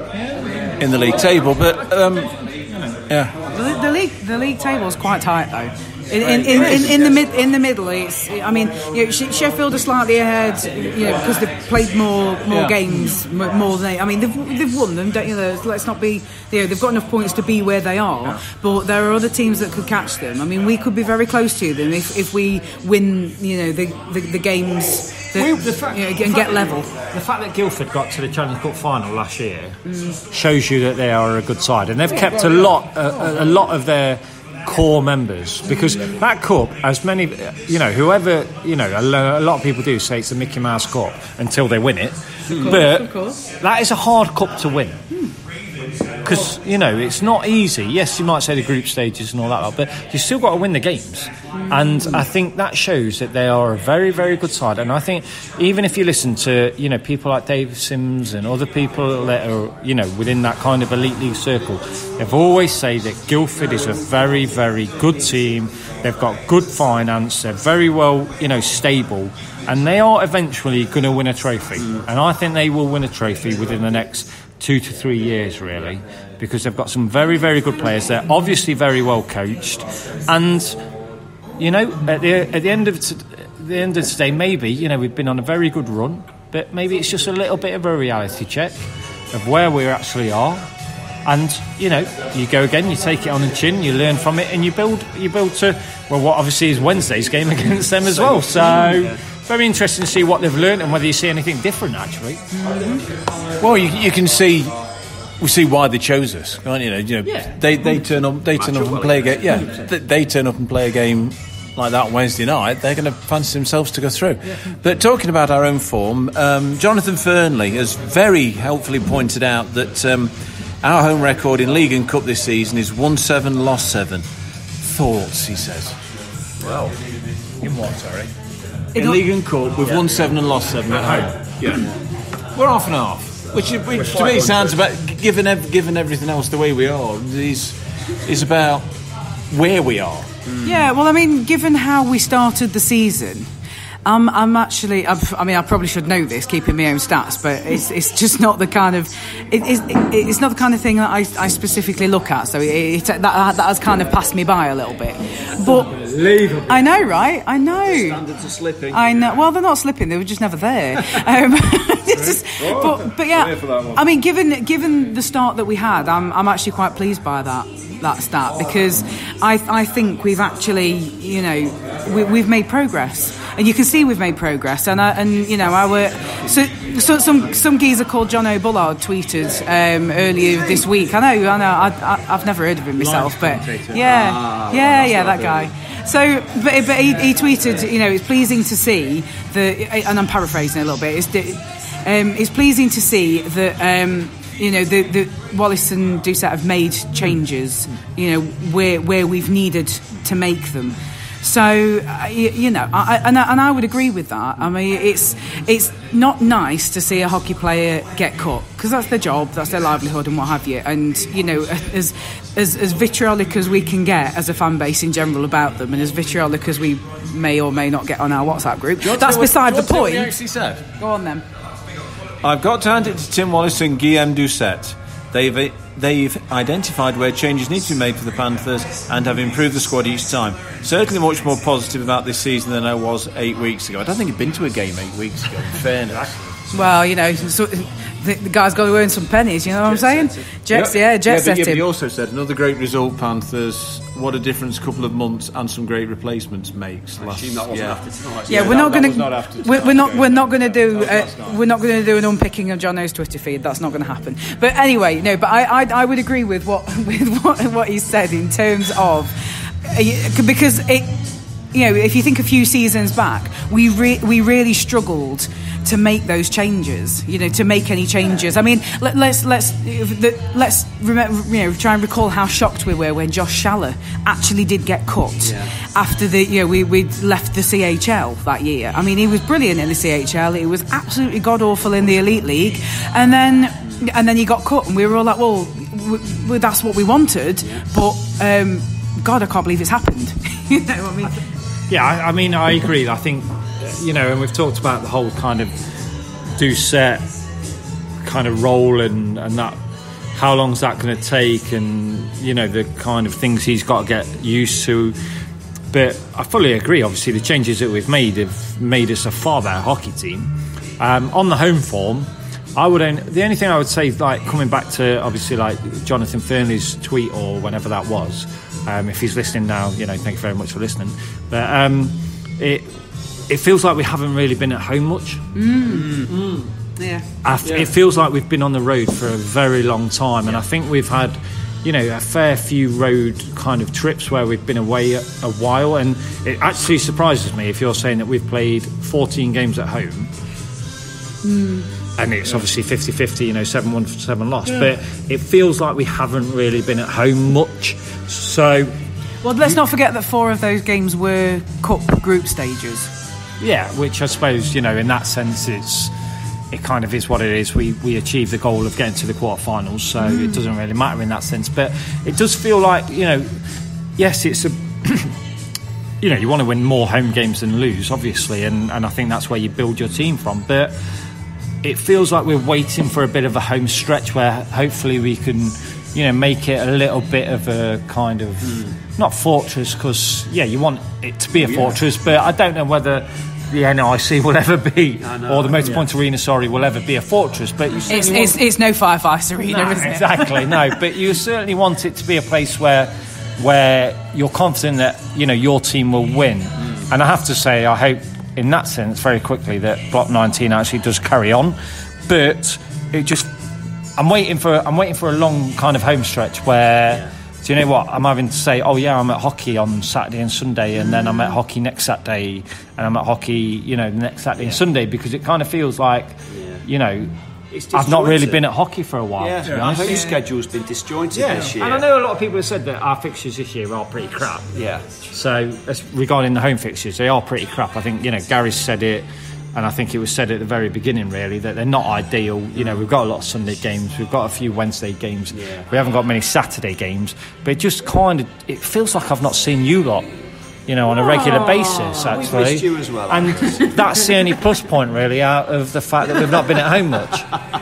in the league table, but um, yeah, the, the league the league table is quite tight though. In in, in, in, in the mid in the middle, it's. I mean, you know, Sheffield are slightly ahead, you know, because they've played more more yeah. games more than they. I mean, they've they've won them. Don't you know? Let's not be. You know, they've got enough points to be where they are. Yeah. But there are other teams that could catch them. I mean, we could be very close to them if, if we win. You know, the the, the games. That, we, the fact, you know, and get level. The fact that Guildford got to the Challenge Cup final last year mm. shows you that they are a good side, and they've yeah, kept a lot a, a lot of their core members, because that cup, as many, you know, whoever, you know, a lot of people do say it's the Mickey Mouse Cup until they win it, course, but that is a hard cup to win, because you know it's not easy. Yes, you might say the group stages and all that, but you still got to win the games, and I think that shows that they are a very, very good side. And I think even if you listen to, you know, people like Dave Sims and other people that are, you know, within that kind of elite league circle, they've always say that Guildford is a very, very good team. They've got good finance. They're very well, you know, stable, and they are eventually going to win a trophy. And I think they will win a trophy within the next two to three years, really, because they've got some very, very good players. They're obviously very well coached, and you know, at the at the end of t- the end of today, maybe, you know, we've been on a very good run, but maybe it's just a little bit of a reality check of where we actually are. And you know, you go again, you take it on the chin, you learn from it, and you build you build to, well, what obviously is Wednesday's game against them as well. So very interesting to see what they've learned and whether you see anything different, actually. Mm-hmm. Well, you, you can see, we see why they chose us, can't you? Know, you know, yeah. they they turn up, they turn up and play a game. Yeah, they, they turn up and play a game like that Wednesday night. They're going to fancy themselves to go through. Yeah. But talking about our own form, um, Jonathan Fernley has very helpfully pointed out that um, our home record in League and Cup this season is won seven, lost seven. Thoughts, he says. Well, in what, sorry? In League and Cup, we've yeah. won seven and lost seven at home. Yeah. We're half and half. which, which to me sounds about given ev- given everything else the way we are is is about where we are. Mm. Yeah, well, I mean, given how we started the season. Um, I'm actually. I've, I mean, I probably should know this, keeping my own stats, but it's it's just not the kind of it, it's, it, it's not the kind of thing that I, I specifically look at. So it, it, that that has kind of passed me by a little bit. But I know, right? I know. Standards are slipping. I know. Well, they're not slipping. They were just never there. um, just, but but yeah, I mean, given given the start that we had, I'm I'm actually quite pleased by that. that stat because I I think we've actually you know we, we've made progress and you can see we've made progress and I, and you know our so, so some some geezer called John O'Bullard tweeted um, earlier this week. I know I know I, I, I've never heard of him myself, but yeah ah, yeah yeah that guy. So, but, but he, he tweeted, you know, it's pleasing to see that, and I'm paraphrasing a little bit. It's um, it's pleasing to see that. Um, You know, the, the Wallace and Doucette have made changes, you know, where where we've needed to make them. So, uh, you, you know, I, and, I, and I would agree with that. I mean, it's it's not nice to see a hockey player get cut because that's their job, that's their livelihood and what have you. And, you know, as, as as vitriolic as we can get as a fan base in general about them and as vitriolic as we may or may not get on our WhatsApp group, that's beside what, the point. What he actually said? Go on then. I've got to hand it to Tim Wallace and Guillaume Doucette. They've they've identified where changes need to be made for the Panthers and have improved the squad each time. Certainly much more positive about this season than I was eight weeks ago. I don't think he'd been to a game eight weeks ago, in fairness. Well, you know, so the, the guy's got to earn some pennies, you know what I'm saying? Jets, yeah, yeah jet yeah, set but, yeah, him. But he also said, another great result, Panthers. What a difference a couple of months and some great replacements makes. Last, that wasn't yeah. after tonight. Yeah, yeah, we're that, not going to. We're, we're not. We're not going to do. Uh, we're not going to do an unpicking of Jono's Twitter feed. That's not going to happen. But anyway, no. But I, I, I would agree with what with what, what he said in terms of uh, because it. You know, if you think a few seasons back, we re- we really struggled to make those changes. You know, to make any changes. I mean, let, let's let's the, let's remember. You know, try and recall how shocked we were when Josh Schaller actually did get cut yeah. after the you know we we left the C H L that year. I mean, he was brilliant in the C H L. He was absolutely god awful in the Elite League, and then and then he got cut, and we were all like, well, w- w- that's what we wanted, yeah. but um, God, I can't believe it's happened. You know what I mean? Yeah, I, I mean, I agree. I think, you know, and we've talked about the whole kind of Doucette kind of role and, and that, how long's that going to take and, you know, the kind of things he's got to get used to. But I fully agree, obviously, the changes that we've made have made us a far better hockey team. Um, on the home form, I would only, the only thing I would say, like, coming back to, obviously, like, Jonathan Fernley's tweet or whenever that was, Um, if he's listening now, you know, thank you very much for listening. But um, it it feels like we haven't really been at home much. Mm. Mm. Yeah. After, yeah. It feels like we've been on the road for a very long time, and I think we've had, you know, a fair few road kind of trips where we've been away a, a while, and it actually surprises me if you're saying that we've played fourteen games at home. Mm. And it's obviously fifty-fifty, you know, seven won, seven lost. Yeah. But it feels like we haven't really been at home much. So... Well, let's not forget that four of those games were cup group stages. Yeah, which I suppose, you know, in that sense, it's it kind of is what it is. We we achieved the goal of getting to the quarterfinals, so mm. it doesn't really matter in that sense. But it does feel like, you know, yes, it's a... you know, you want to win more home games than lose, obviously, and, and I think that's where you build your team from. But... it feels like we're waiting for a bit of a home stretch where hopefully we can, you know, make it a little bit of a kind of mm. not fortress, because yeah, you want it to be a oh, fortress, yeah. but I don't know whether the N I C will ever be, know, or the Motorpoint yeah. Arena, sorry, will ever be a fortress. But you it's, want, it's, it's no Firefights Arena, no, isn't it? Exactly, no. But you certainly want it to be a place where where you're confident that, you know, your team will win. Mm. And I have to say, I hope, in that sense, very quickly, that Block nineteen actually does carry on, but it just I'm waiting for I'm waiting for a long kind of home stretch where yeah. do you know what, I'm having to say, oh yeah, I'm at hockey on Saturday and Sunday, and then I'm at hockey next Saturday, and I'm at hockey, you know, next Saturday yeah. and Sunday, because it kind of feels like yeah. you know, I've not really been at hockey for a while. Yeah, to be honest. Our home schedule's been disjointed yeah. this year. And I know a lot of people have said that our fixtures this year are pretty crap. Yeah. So regarding the home fixtures, they are pretty crap. I think, you know, Gary's said it. And I think it was said at the very beginning, really, that they're not ideal. You know, we've got a lot of Sunday games, we've got a few Wednesday games, yeah. we haven't got many Saturday games. But it just kind of, it feels like I've not seen you lot, you know, on a regular oh, basis, actually. We've missed you as well. And that's the only plus point, really, out of the fact that we've not been at home much.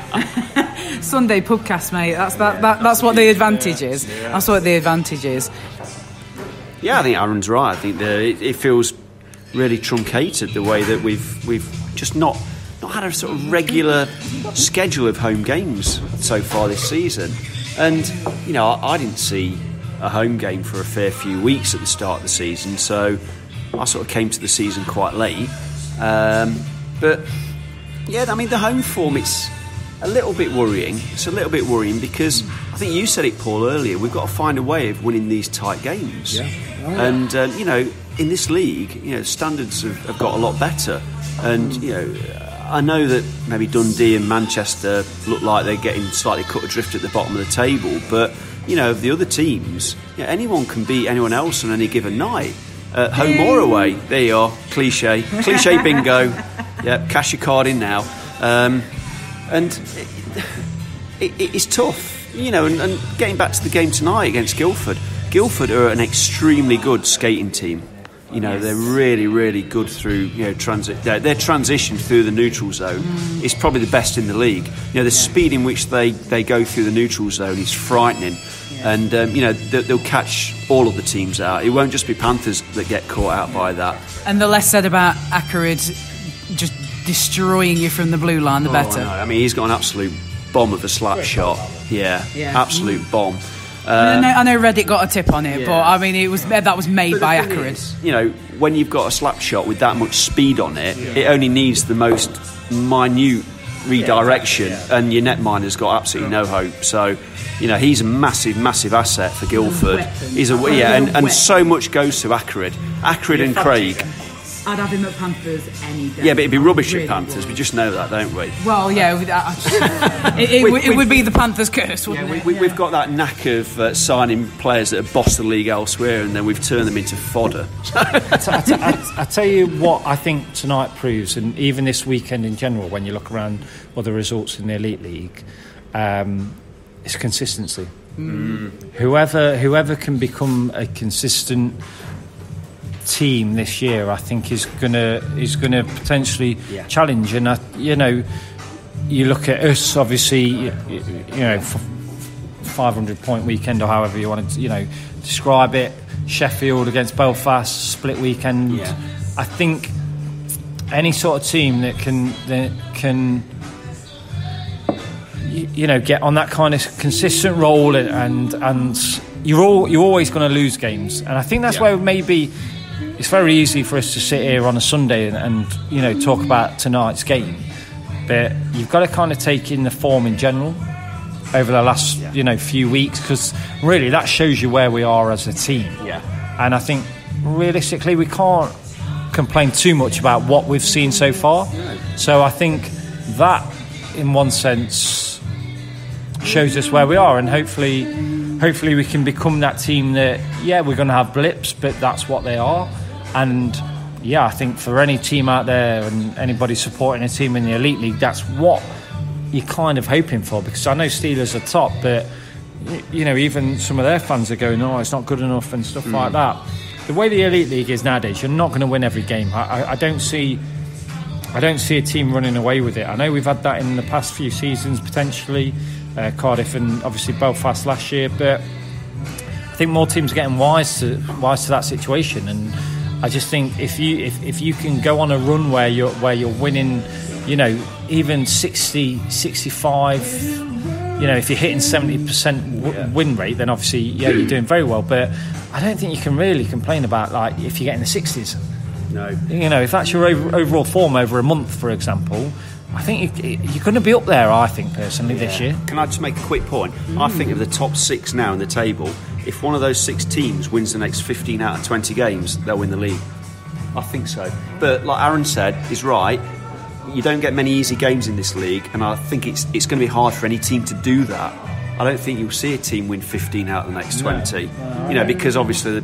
Sunday pubcast, mate. That's that, that. That's what the advantage is. Yeah. That's what the advantage is. Yeah, I think Aaron's right. I think the, it, it feels really truncated the way that we've we've just not not had a sort of regular schedule of home games so far this season. And you know, I, I didn't see a home game for a fair few weeks at the start of the season, so I sort of came to the season quite late. Um, but yeah, I mean, the home form, it's a little bit worrying. It's a little bit worrying because I think you said it, Paul, earlier. We've got to find a way of winning these tight games. Yeah. Oh, yeah. And um, you know, in this league, you know, standards have, have got a lot better. And you know, I know that maybe Dundee and Manchester look like they're getting slightly cut adrift at the bottom of the table, but you know, the other teams, you know, anyone can beat anyone else on any given night, uh, home or away. There you are, cliche, cliche bingo. Yeah, cash your card in now. Um, and it, it, it's tough, you know. And, and getting back to the game tonight against Guildford, Guildford are an extremely good skating team. You know, yes. They're really, really good through, you know, transit. Their, their transition through the neutral zone mm. is probably the best in the league. You know, the yeah. speed in which they, they go through the neutral zone is frightening. Yeah. And, um, you know, they, they'll catch all of the teams out. It won't just be Panthers that get caught out by that. And the less said about Ackerd just destroying you from the blue line, the oh, better. I, I mean, he's got an absolute bomb of a slap Great shot. Yeah, yeah, absolute mm. bomb. Uh, I, know, I know Reddish got a tip on it, yeah. but I mean, it was that was made by Ackerd. You know, when you've got a slap shot with that much speed on it, yeah. it only needs the most minute redirection, yeah, exactly, yeah. and your netminder's got absolutely no hope. So, you know, he's a massive, massive asset for Guildford. He's a yeah, and, and so much goes to Ackerd, Ackerd and Craig. I'd have him at Panthers any day. Yeah, but it'd be rubbish really at Panthers. Would. We just know that, don't we? Well, yeah, it, it, we, it would be the Panthers' curse, wouldn't yeah, it? We, yeah. We've got that knack of uh, signing players that have bossed the league elsewhere, and then we've turned them into fodder. I, t- I, t- I, t- I tell you what I think tonight proves, and even this weekend in general, when you look around other results in the Elite League, um, it's consistency. Mm. Whoever, whoever can become a consistent team this year, I think is gonna is gonna potentially yeah. challenge. And I, you know, you look at us, obviously, you, you know, five hundred point weekend or however you want to, you know, describe it. Sheffield against Belfast, split weekend. Yeah. I think any sort of team that can that can you, you know get on that kind of consistent roll, and and, and you're all you're always going to lose games. And I think that's yeah. where maybe. It's very easy for us to sit here on a Sunday and, and you know talk about tonight's game, but you've got to kind of take in the form in general over the last yeah. you know few weeks, because really that shows you where we are as a team. Yeah. And I think realistically we can't complain too much about what we've seen so far. No. So I think that, in one sense, shows us where we are, and hopefully, hopefully we can become that team that yeah we're going to have blips, but that's what they are. And yeah, I think for any team out there and anybody supporting a team in the Elite League, that's what you're kind of hoping for. Because I know Steelers are top, but you know, even some of their fans are going, "Oh, it's not good enough" and stuff mm. like that. The way the Elite League is nowadays, you're not going to win every game. I, I, I don't see, I don't see a team running away with it. I know we've had that in the past few seasons potentially, uh, Cardiff and obviously Belfast last year, but I think more teams are getting wise to wise to that situation. And I just think if you if, if you can go on a run where you're where you're winning, you know, even sixty, sixty-five, you know, if you're hitting seventy percent w- yeah. win rate, then obviously yeah you're doing very well. But I don't think you can really complain about like if you get in the sixties. No, you know, if that's your over, overall form over a month, for example, I think you, you're going to be up there. I think personally yeah. this year. Can I just make a quick point? Mm. I think of the top six now in the table. If one of those six teams wins the next fifteen out of twenty games, they'll win the league. I think so. But like Aaron said, he's right. You don't get many easy games in this league, and I think it's it's going to be hard for any team to do that. I don't think you'll see a team win fifteen out of the next twenty. No. No, you know, because obviously the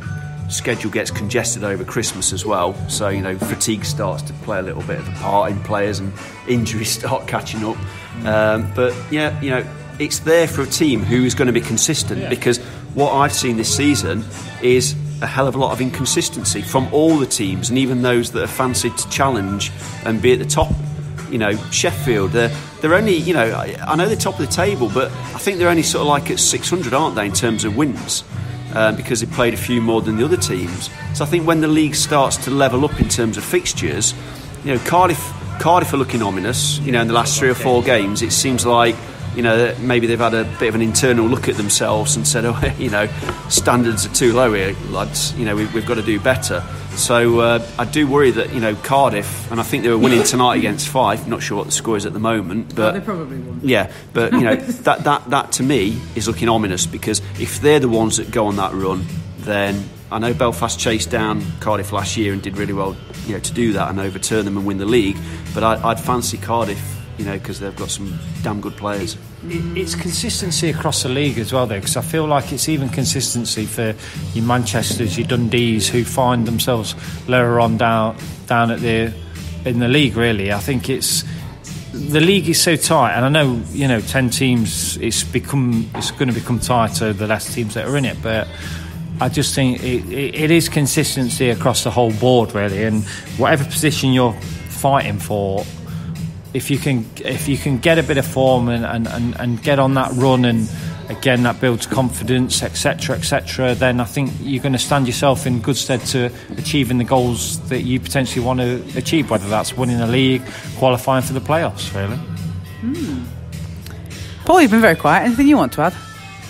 schedule gets congested over Christmas as well. So, you know, fatigue starts to play a little bit of a part in players and injuries start catching up. Um, but, yeah, you know, it's there for a team who is going to be consistent, because what I've seen this season is a hell of a lot of inconsistency from all the teams, and even those that are fancied to challenge and be at the top. You know, Sheffield, they're, they're only, you know, I, I know they're top of the table, but I think they're only sort of like at six hundred, aren't they, in terms of wins, um, because they played a few more than the other teams. So I think when the league starts to level up in terms of fixtures, you know, Cardiff, Cardiff are looking ominous. You know, in the last three or four games, it seems like, you know, maybe they've had a bit of an internal look at themselves and said, oh, you know, standards are too low here, lads. You know, we've, we've got to do better. So uh, I do worry that, you know, Cardiff, and I think they were winning tonight against Fife. Not sure what the score is at the moment, but oh, they probably won. Yeah, but you know, that that that to me is looking ominous, because if they're the ones that go on that run, then I know Belfast chased down Cardiff last year and did really well, you know, to do that and overturn them and win the league. But I, I'd fancy Cardiff, you know, because they've got some damn good players. It's consistency across the league as well, though, because I feel like it's even consistency for your Manchesters, your Dundees, who find themselves lower on down down at the in the league. Really, I think it's the league is so tight, and I know, you know, ten teams. It's become it's going to become tighter the less teams that are in it, but I just think it, it, it is consistency across the whole board, really, and whatever position you're fighting for. If you can, if you can get a bit of form and, and, and, and get on that run, and again that builds confidence, et cetera, et cetera, then I think you're going to stand yourself in good stead to achieving the goals that you potentially want to achieve, whether that's winning a league, qualifying for the playoffs, really. Mm. Paul, you've been very quiet. Anything you want to add?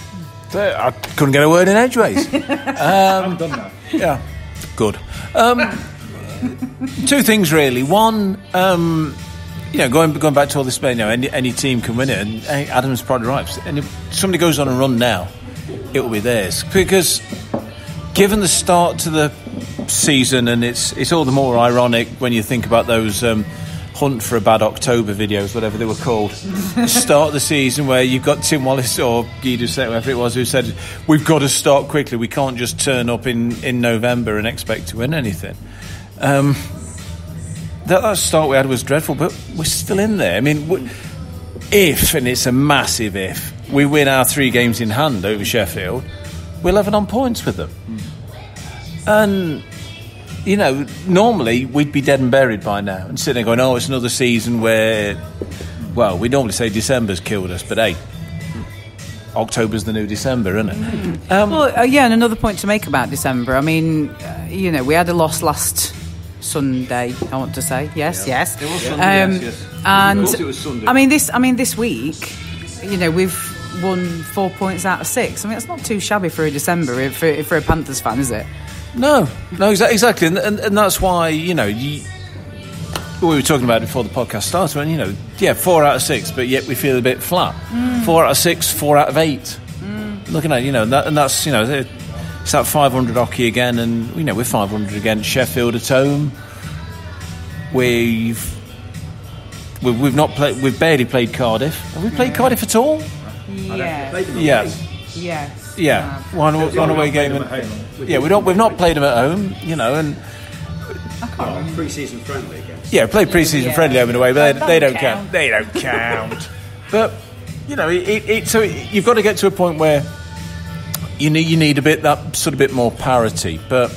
I couldn't get a word in edgeways. um, I haven't done that. Yeah, good. Um, two things really. One. Um, You know, going going back to all this, you know, any, any team can win it, and Adam's probably right. And if somebody goes on a run now, it will be theirs, because given the start to the season, and it's it's all the more ironic when you think about those um, Hunt for a Bad October videos, whatever they were called, start of the season, where you've got Tim Wallace or Guido, whoever it was, who said we've got to start quickly. We can't just turn up in, in November and expect to win anything. Um, That, that start we had was dreadful, but we're still in there. I mean, if, and it's a massive if, we win our three games in hand over Sheffield, we're eleven on points with them. Mm. And, you know, normally we'd be dead and buried by now and sitting there going, oh, it's another season where, well, we normally say December's killed us, but hey, October's the new December, isn't it? Mm. Um, well, uh, yeah, and another point to make about December, I mean, uh, you know, we had a loss last Sunday, I want to say. Yes, yeah. yes. It was Sunday, um, yes, yes. And of course it was Sunday. I mean this I mean this week, you know, we've won four points out of six. I mean, it's not too shabby for a December for, for a Panthers fan, is it? No, no, exactly. And, and, and that's why, you know, you, we were talking about it before the podcast started, and, you know, yeah, four out of six, but yet we feel a bit flat. Mm. Four out of six, four out of eight. Mm. Looking at, you know, and, that, and that's, you know, it's that five hundred hockey again, and, you know, we're five hundred against Sheffield at home. We've we've, we've not played. We've barely played Cardiff. Have we played Cardiff at all? Yes. Yeah. Yes. Yeah. One, one away game. And, yeah, we don't. We've not played them at home. You know, and oh, pre-season friendly again. Yeah, played pre-season yeah. friendly home and away, but they, they don't count. count. They don't count. But you know, it, it, it so it, you've got to get to a point where you need you need a bit that sort of bit more parity, but.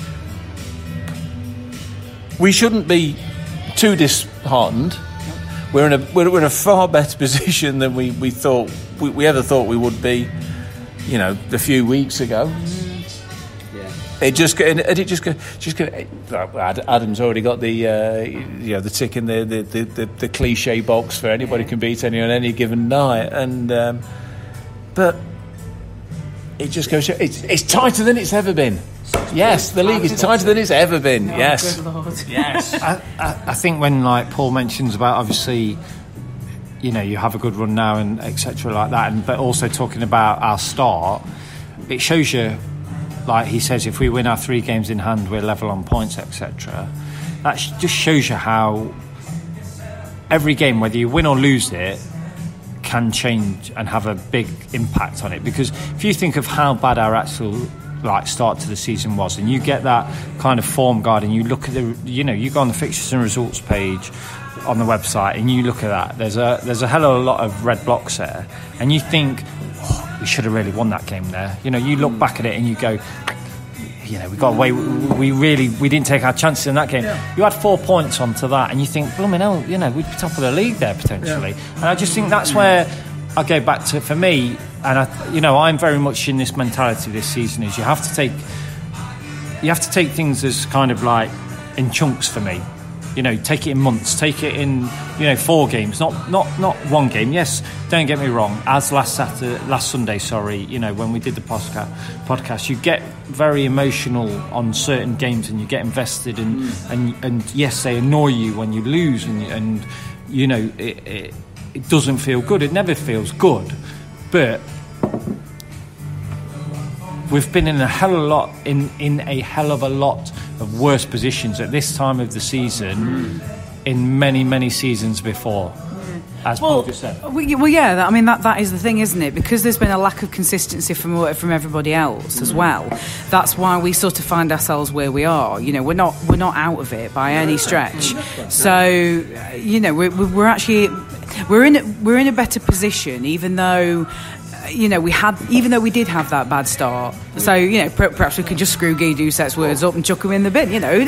We shouldn't be too disheartened. We're in a we're, we're in a far better position than we, we thought we, we ever thought we would be. You know, a few weeks ago. Yeah. It just and it just just Adam's already got the uh, you know the tick in the the, the, the, the cliche box for anybody can beat any on any given night, and um, but it just goes. It's, it's tighter than it's ever been. Yes, the league is tighter than it's ever been. Oh, yes, good Lord. Yes. I, I, I think when like Paul mentions about obviously, you know, you have a good run now and et cetera like that, and but also talking about our start, it shows you, like he says, if we win our three games in hand, we're level on points, et cetera. That sh- just shows you how every game, whether you win or lose it, can change and have a big impact on it. Because if you think of how bad our actual like start to the season was, and you get that kind of form guide, and you look at the, you know, you go on the fixtures and results page on the website, and you look at that. There's a there's a hell of a lot of red blocks there, and you think, oh, we should have really won that game there. You know, you look back at it and you go, you know, we got away. We really we didn't take our chances in that game. Yeah. You had four points onto that, and you think, blooming hell, you know, we'd be top of the league there potentially. Yeah. And I just think that's where I go back to, for me, and I, you know, I'm very much in this mentality this season. Is you have to take you have to take things as kind of like in chunks for me. You know, take it in months, take it in, you know, four games, not not not one game. Yes, don't get me wrong. As last Saturday, last Sunday, sorry, you know, when we did the podcast, podcast, you get very emotional on certain games, and you get invested, and mm. and and yes, they annoy you when you lose, and and you know, it, it it doesn't feel good. It never feels good, but we've been in a hell of a lot in, in a hell of a lot of worse positions at this time of the season mm. in many many seasons before. As well, Paul just said. Well, yeah. That, I mean, that, that is the thing, isn't it? Because there's been a lack of consistency from from everybody else as well. That's why we sort of find ourselves where we are. You know, we're not we're not out of it by any stretch. So, you know, we're, we're actually we're in we're in a better position, even though. You know, we had, even though we did have that bad start. So, you know, perhaps we could just screw Guy Doucet's words up and chuck him in the bin. You know,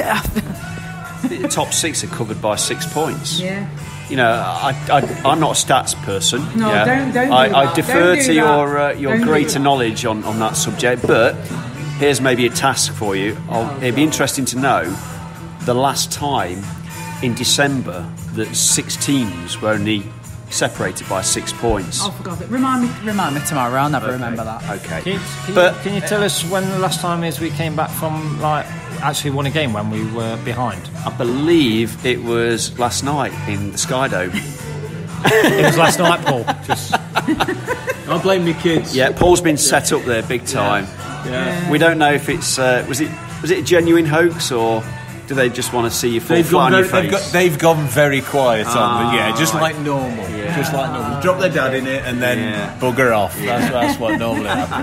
the top six are covered by six points. Yeah. You know, I, I, I'm not a stats person. No, yeah. don't, don't do I, that. I defer don't to your uh, your don't greater knowledge on, on that subject. But here's maybe a task for you. I'll, it'd be interesting to know the last time in December that six teams were only separated by six points. I forgot it. Remind me, remind me tomorrow. I'll never okay. remember that. Okay. Can you, can, but, you, can you tell us when the last time is we came back from, like, actually won a game when we were behind? I believe it was last night in the Skydome. It was last night, Paul. Just... I blame me kids. Yeah, Paul's been set up there big time. Yeah. Yeah. We don't know if it's uh, was it was it a genuine hoax, or do they just want to see you fall they've flat on your very, face? They've, got, they've gone very quiet ah, on them, yeah, just like normal. Yeah. Just like normal. Drop their dad in it and then yeah. bugger off. Yeah. That's, that's what normally happens.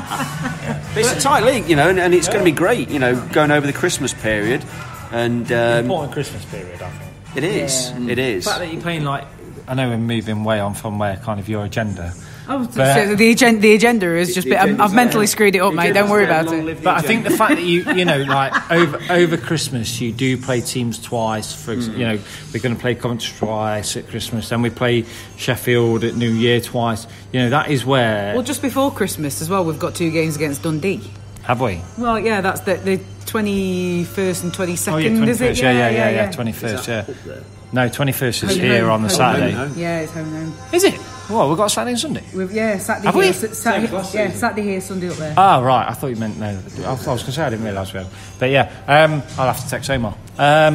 yeah. But it's a tight league, you know, and, and it's yeah. going to be great, you know, going over the Christmas period. And um, important Christmas period, I think. It is. Yeah. It is. The fact that you're playing, like, I know we're moving way on from where kind of your agenda. Oh, so the agenda, the agenda is just. Bit, I've mentally screwed it up, mate. Don't worry about it. But I think the fact that you, you know, like over over Christmas, you do play teams twice. For mm. you know, we're going to play Coventry twice at Christmas, then we play Sheffield at New Year twice. You know, that is where. Well, just before Christmas as well, we've got two games against Dundee. Have we? Well, yeah, that's the the twenty-first and twenty-second. Oh, yeah, twenty-first, is it? Yeah, yeah, yeah, yeah, yeah. twenty-first, yeah. No, twenty-first is home here home, on the home Saturday. Home, home. Yeah, it's home home. Is it? Well, we've got Saturday and Sunday. We've, yeah, Saturday Have here. we? Saturday, yeah, Saturday here, Sunday up there. Ah, right. I thought you meant no. I was going to say I didn't realise we had. But yeah, um, I'll have to text Omar. Um,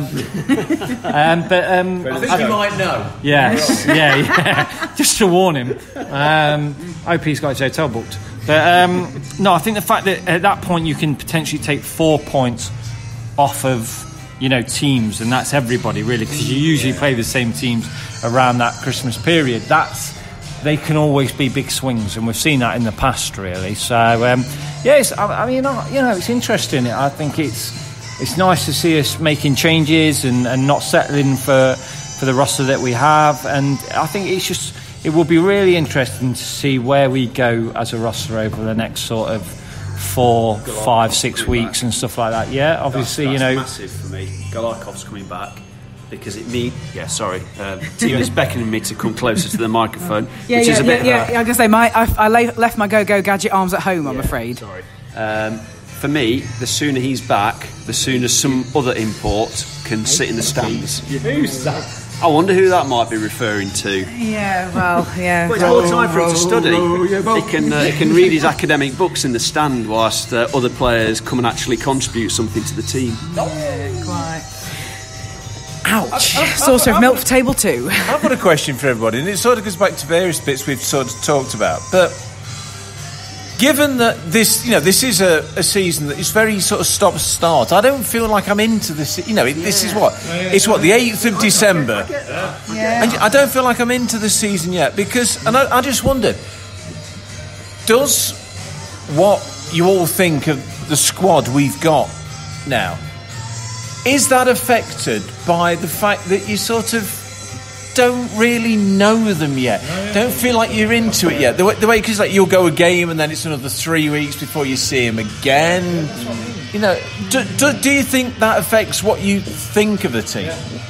um, but um, I think I, you might know. Yes, yeah, yeah. Just to warn him. Um, I hope he's got his hotel booked. But um, no, I think the fact that at that point you can potentially take four points off of, you know, teams, and that's everybody really, because you usually play the same teams around that Christmas period. That's they can always be big swings, and we've seen that in the past really. So um, yeah, it's, I, I mean, you know, it's interesting. I think it's it's nice to see us making changes and, and not settling for for the roster that we have, and I think it's just it will be really interesting to see where we go as a roster over the next sort of four, five, six weeks back. And stuff like that. Yeah, obviously, that's, that's you know, massive for me. Galakov's coming back because it means. Yeah, sorry, um, Tim is beckoning me to come closer to the microphone, yeah, which yeah, is a yeah, bit. Yeah, of a, yeah, I was gonna say my I, I left my go-go gadget arms at home. I'm yeah, afraid. Sorry. Um, for me, the sooner he's back, the sooner some other import can sit in the stands. Who's that? I wonder who that might be referring to. Yeah, well, yeah. Well, it's all the time for him to study. He can uh, he can read his academic books in the stand whilst uh, other players come and actually contribute something to the team. Yeah, quite. Ouch. Saucer of milk for table two. I've got a question for everybody, and it sort of goes back to various bits we've sort of talked about. But given that this, you know, this is a, a season that is very sort of stop-start, I don't feel like I'm into this. You know, it, yeah. this is what it's what the eighth of December, yeah. and I don't feel like I'm into the season yet because, and I, I just wonder, does what you all think of the squad we've got now, is that affected by the fact that you sort of don't really know them yet? Don't feel like you're into it yet. The way, the way, because like you'll go a game and then it's another three weeks before you see him again. You know, do, do, do you think that affects what you think of the team?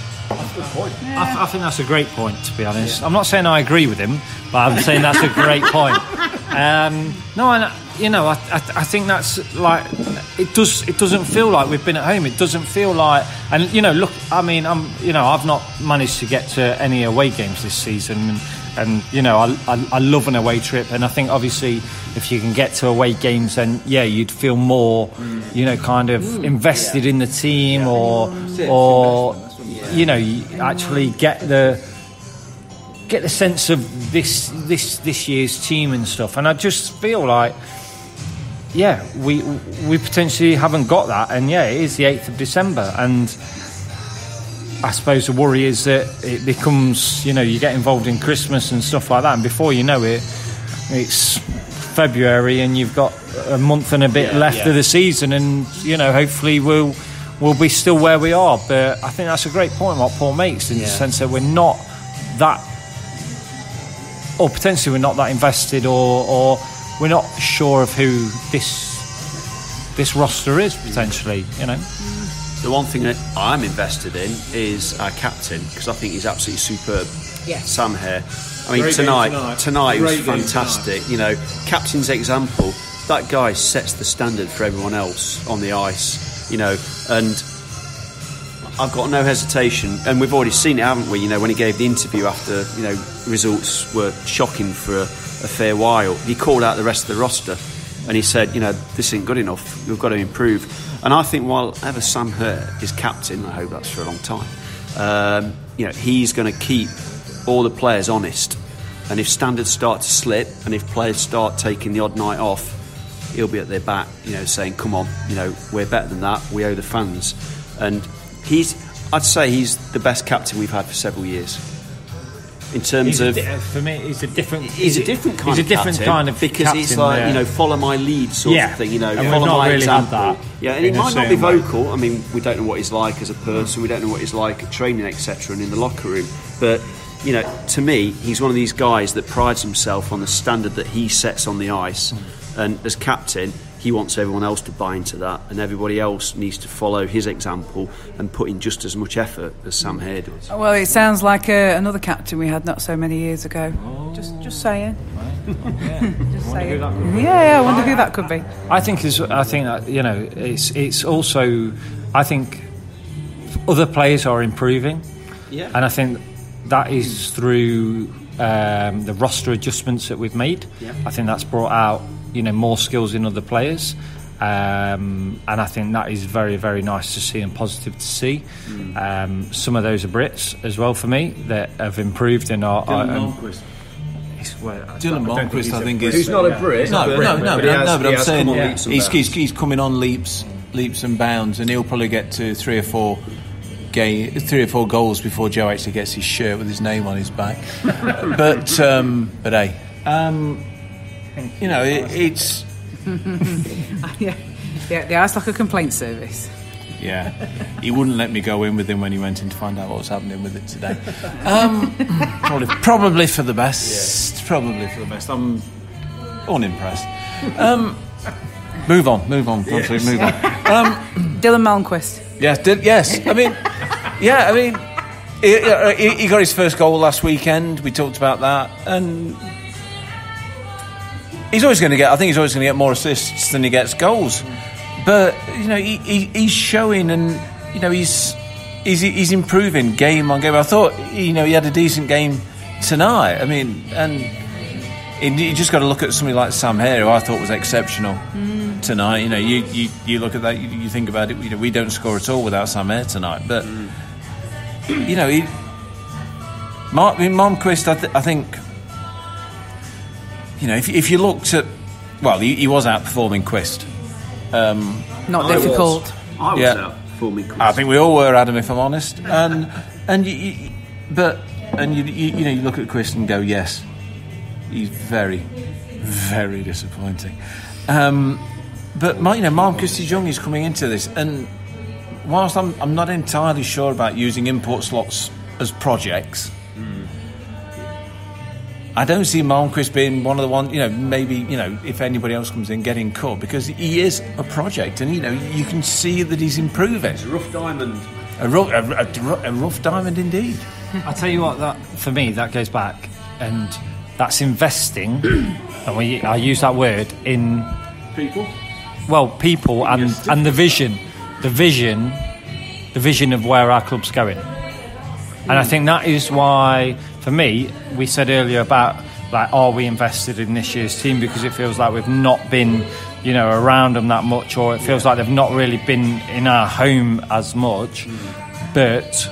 I, I think that's a great point, to be honest. I'm not saying I agree with him, but I'm saying that's a great point. Um, no, and you know, I, I, I think that's like it does. It doesn't feel like we've been at home. It doesn't feel like, and you know, look. I mean, I'm. You know, I've not managed to get to any away games this season, and, and you know, I, I, I love an away trip, and I think obviously if you can get to away games, then yeah, you'd feel more, you know, kind of invested in the team, or or you know, you actually get the. get the sense of this this this year's team and stuff, and I just feel like yeah we we potentially haven't got that, and yeah it is the eighth of December, and I suppose the worry is that it becomes, you know, you get involved in Christmas and stuff like that, and before you know it it's February and you've got a month and a bit yeah, left yeah. of the season, and you know hopefully we'll we'll be still where we are. But I think that's a great point what Paul makes, in yeah. the sense that we're not that, or potentially we're not that invested, or, or we're not sure of who this this roster is potentially, you know. The one thing that I'm invested in is our captain, because I think he's absolutely superb. Yeah. Sam Hare. I mean, Great tonight, tonight, tonight was fantastic. You know, captain's example. That guy sets the standard for everyone else on the ice. You know, and I've got no hesitation, and we've already seen it, haven't we? You know, when he gave the interview after, you know, results were shocking for a, a fair while, he called out the rest of the roster, and he said, you know, this isn't good enough. We've got to improve. And I think while ever Sam Hare is captain, I hope that's for a long time. Um, you know, he's going to keep all the players honest, and if standards start to slip, and if players start taking the odd night off, he'll be at their back, you know, saying, "Come on, you know, we're better than that. We owe the fans." And he's, I'd say he's the best captain we've had for several years. In terms he's of, di- for me, he's a different. He's a different kind. He's of a different captain, kind of because captain, it's like, yeah. you know, follow my lead sort yeah. of thing. You know, and follow my really example. Yeah, and he might not be way. vocal. I mean, we don't know what he's like as a person. We don't know what he's like at training, et cetera, and in the locker room. But you know, to me, he's one of these guys that prides himself on the standard that he sets on the ice, mm. and as captain, he wants everyone else to buy into that, and everybody else needs to follow his example and put in just as much effort as Sam Hare does. Well, it sounds like uh, another captain we had not so many years ago. Oh. Just, just saying. Right. Yeah. just saying. Yeah, yeah. I wonder who that could be. I think is. I think that, you know, it's it's also. I think other players are improving. Yeah. And I think that is through um, the roster adjustments that we've made. Yeah. I think that's brought out, you know, more skills in other players, um, and I think that is very, very nice to see and positive to see. Mm. Um, some of those are Brits as well for me that have improved in our. Dylan our um, Malmquist. Well, Dylan Malmquist, I think, is. Who's not a Brit? No, no, no, no, but, no, no, but I'm saying yeah. he's, he's, he's coming on leaps, leaps and bounds, and he'll probably get to three or four. Game, three or four goals before Joe actually gets his shirt with his name on his back. but um, but hey, um, you know, it, it's yeah, yeah, the Ice Locker Complaint Service. Yeah, he wouldn't let me go in with him when he went in to find out what was happening with it today. Um, probably, probably for the best. Yeah. Probably for the best. I'm unimpressed. Um, move on, move on, yes. move on. Um, Dylan Malmquist. Yes, did, yes. I mean, yeah. I mean, he, he, he got his first goal last weekend. We talked about that, and he's always going to get. I think he's always going to get more assists than he gets goals. But you know, he, he, he's showing, and you know, he's he's he's improving game on game. I thought, you know, he had a decent game tonight. I mean, and you just got to look at somebody like Sam Hare, who I thought was exceptional. Mm. Tonight, you know, you, you, you look at that, you, you think about it. You know, we don't score at all without Sam Hare tonight. But mm. you know, he, Mark, I mean, Malmquist, I, th- I think, you know, if if you looked at, well, he, he was outperforming Quist. Um, Not I difficult. Was, I was yeah. outperforming Quist. I think we all were, Adam, if I'm honest. And and you, you, but and you, you you know, you look at Quist and go, yes, he's very, very disappointing. Um, but my, you know, Marcus de Jong is coming into this, and whilst I'm, I'm not entirely sure about using import slots as projects, mm. I don't see Malmquist being one of the ones, you know, maybe, you know, if anybody else comes in, getting cut, because he is a project, and, you know, you can see that he's improving. It's a rough diamond. A rough, a, a, a rough diamond indeed. I tell you what, that for me, that goes back, and that's investing, and we, I use that word, in... People? Well, people and, and the vision. The vision, the vision of where our club's going. And I think that is why, for me, we said earlier about, like, are we invested in this year's team, because it feels like we've not been, you know, around them that much, or it feels like they've not really been in our home as much. Mm. But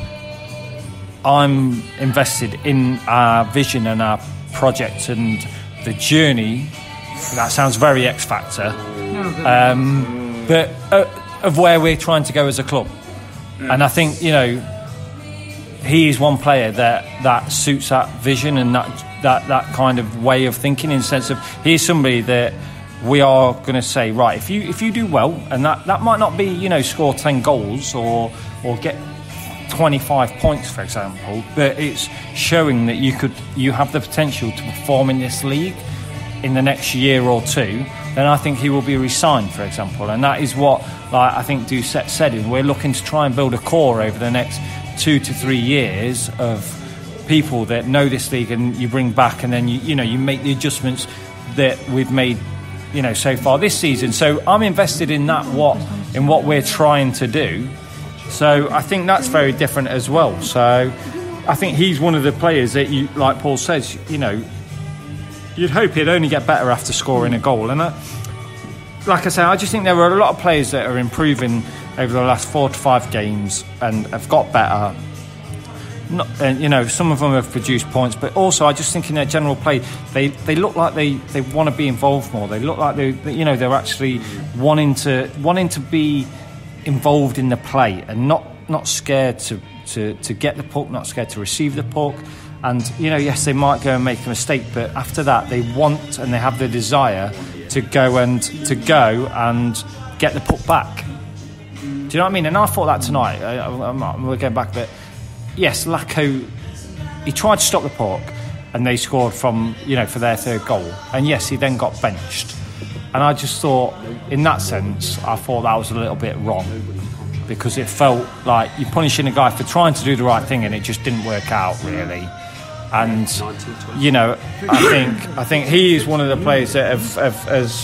I'm invested in our vision and our project and the journey. That sounds very X Factor. Um, but uh, of where we're trying to go as a club. Mm. And I think, you know, he is one player that, that suits that vision and that, that, that kind of way of thinking, in the sense of he's somebody that we are going to say, right, if you if you do well, and that, that might not be, you know, score ten goals or or get twenty-five points, for example, but it's showing that you could you have the potential to perform in this league in the next year or two, then I think he will be re-signed, for example. And that is what, like, I think Doucette said, is we're looking to try and build a core over the next two to three years of people that know this league, and you bring back, and then you you know you make the adjustments that we've made, you know, so far this season. So I'm invested in that, what in what we're trying to do. So I think that's very different as well. So I think he's one of the players that, you, like Paul says, you know, you'd hope he'd only get better after scoring a goal. And I, like I say, I just think there are a lot of players that are improving over the last four to five games and have got better. Not, and, you know, some of them have produced points, but also I just think in their general play, they, they look like they, they want to be involved more. They look like they, you know, they're actually wanting to wanting to be involved in the play, and not not scared to, to, to get the puck, not scared to receive the puck. And, you know, yes, they might go and make a mistake, but after that, they want and they have the desire to go and to go and get the puck back. Do you know what I mean? And I thought that tonight. I, I'm, I'm going back, but yes, Lacko, he tried to stop the puck, and they scored from, you know, for their third goal. And yes, he then got benched. And I just thought, in that sense, I thought that was a little bit wrong, because it felt like you're punishing a guy for trying to do the right thing, and it just didn't work out really. And, you know, I think I think he is one of the players that have, have has,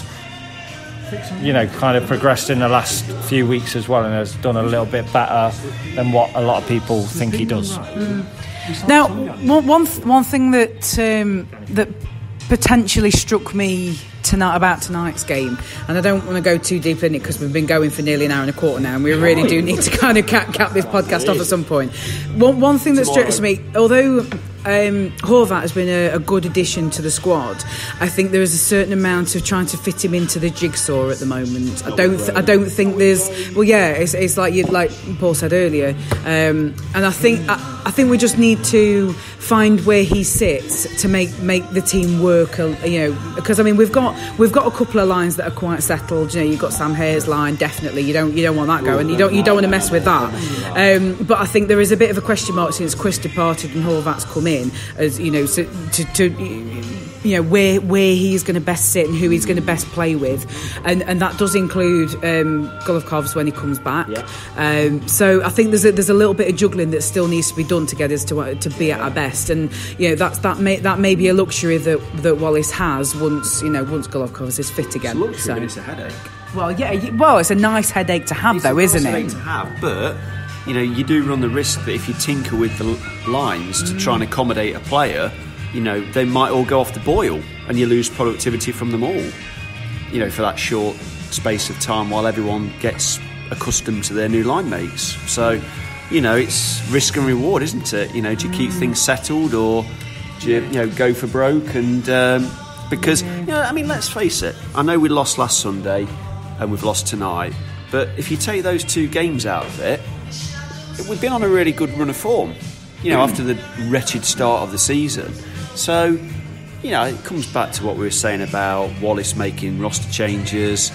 you know, kind of progressed in the last few weeks as well, and has done a little bit better than what a lot of people think he does. Mm. Now, one one, one thing that um, that potentially struck me tonight about tonight's game, and I don't want to go too deep in it because we've been going for nearly an hour and a quarter now, and we really do need to kind of cap, cap this podcast off at some point. One, one thing that strikes me, although um, Horvat has been a, a good addition to the squad, I think there is a certain amount of trying to fit him into the jigsaw at the moment. I don't, th- I don't think there's. Well, yeah, it's, it's like you, like Paul said earlier, um, and I think I, I think we just need to find where he sits to make make the team work. You know, because I mean we've got. We've got a couple of lines that are quite settled. You know, you've got Sam Hare's line, definitely. You don't, you don't want that going. You don't, you don't want to mess with that. Um, but I think there is a bit of a question mark since Chris departed and Horvat's come in, as you know, so, to, to you know where where he's going to best sit and who he's going to best play with, and and that does include um, Golovkovs when he comes back. Yeah. Um, so I think there's a, there's a little bit of juggling that still needs to be done to get us to uh, to be at our best, and you know that's that may that may be a luxury that that Wallace has once you know once Golovkovs is fit again. It's a luxury, so. But it's a headache. Well, yeah, well, it's a nice headache to have, it's though, a isn't nice it? Headache to have, but you know you do run the risk that if you tinker with the lines to mm. try and accommodate a player, you know they might all go off the boil, and you lose productivity from them all. You know, for that short space of time while everyone gets accustomed to their new line mates. So, you know, it's risk and reward, isn't it? You know, do you keep mm. things settled, or do you, you know go for broke? And um, because you know, I mean, let's face it. I know we lost last Sunday, and we've lost tonight. But if you take those two games out of it, we've been on a really good run of form. You know, after the wretched start of the season. So, you know, it comes back to what we were saying about Wallace making roster changes.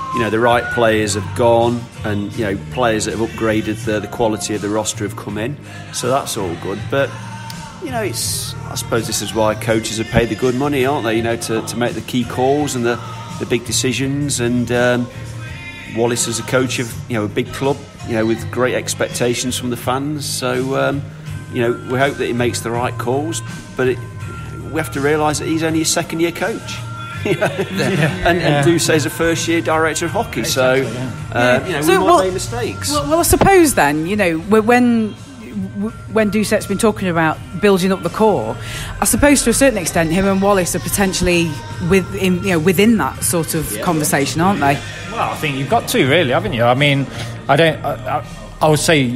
you know, the right players have gone, and you know, players that have upgraded the, the quality of the roster have come in. So that's all good. But you know, it's I suppose this is why coaches are paid the good money, aren't they? You know, to, to make the key calls and the, the big decisions. And um, Wallace is a coach of you know a big club, you know, with great expectations from the fans. So um, you know, we hope that he makes the right calls. But it, we have to realise that he's only a second year coach. You know? yeah. And, and Doucet is a first year director of hockey, exactly, so yeah. uh, you know, so, we might well, make mistakes. Well, well, I suppose then, you know, when when Doucet's been talking about building up the core, I suppose to a certain extent him and Wallace are potentially within, you know, within that sort of yeah, conversation, aren't they? Well, I think you've got to, really, haven't you? I mean, I don't I, I, I would say,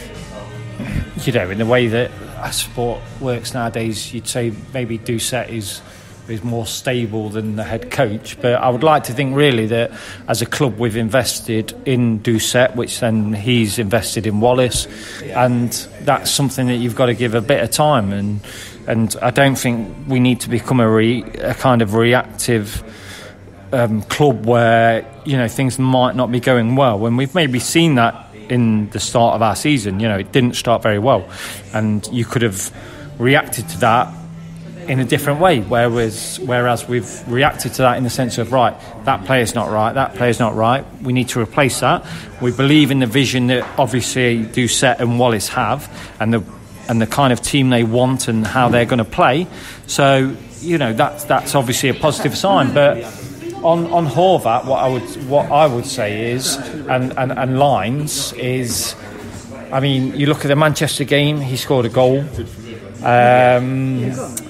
you know, in the way that sport works nowadays, you'd say maybe Doucet is is more stable than the head coach, but I would like to think really that as a club we've invested in Doucet, which then he's invested in Wallace, and that's something that you've got to give a bit of time, and and I don't think we need to become a, re, a kind of reactive um, club where you know things might not be going well, and we've maybe seen that in the start of our season. You know, it didn't start very well, and you could have reacted to that in a different way, whereas whereas we've reacted to that in the sense of, right, that player's not right, that player's not right, we need to replace that. We believe in the vision that obviously Doucet and Wallace have, and the and the kind of team they want and how they're going to play. So you know that's that's obviously a positive sign. But on on Horvat, what I would what I would say is, and and, and Lines is, I mean, you look at the Manchester game, he scored a goal. Um,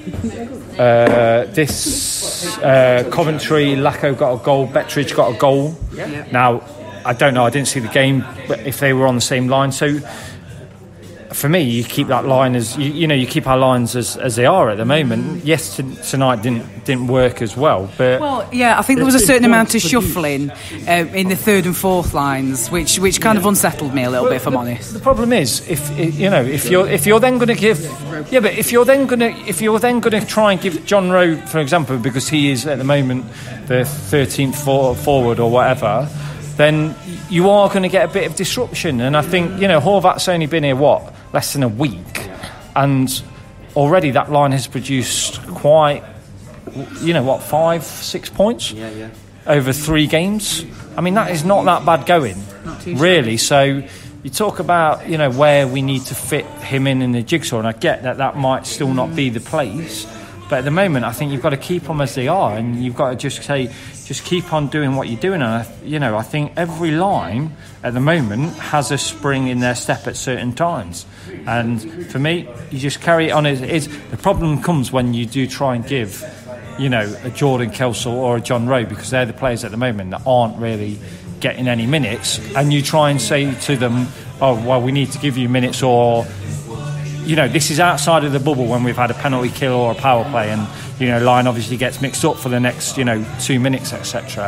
uh, this uh, Coventry, Lacko got a goal, Bettridge got a goal. Now, I don't know, I didn't see the game, but if they were on the same line. So, for me, you keep that line as you, you know, you keep our lines as, as they are at the moment. Yes, t- tonight didn't didn't work as well, but well, yeah, I think there was a certain amount of shuffling uh, in the third and fourth lines, which which kind yeah. of unsettled me a little well, bit, if I'm the, honest. The problem is, if you know, if you're if you're then going to give, yeah, but if you're then going to if you're then going to try and give John Rowe, for example, because he is at the moment the thirteenth for, forward or whatever, then you are going to get a bit of disruption. And I think you know Horvat's only been here what. less than a week, and already that line has produced quite, you know, what, five, six points yeah, yeah. over three games. I mean, that is not that bad going, really. So you talk about, you know, where we need to fit him in in the jigsaw, and I get that that might still not be the place, but at the moment, I think you've got to keep them as they are, and you've got to just say, just keep on doing what you're doing. And, I, you know, I think every line at the moment has a spring in their step at certain times. And for me, you just carry it on as it is. The problem comes when you do try and give, you know, a Jordan Kelsall or a John Rowe, because they're the players at the moment that aren't really getting any minutes. And you try and say to them, oh, well, we need to give you minutes, or... You know, this is outside of the bubble when we've had a penalty kill or a power play, and you know, line obviously gets mixed up for the next, you know, two minutes, et cetera.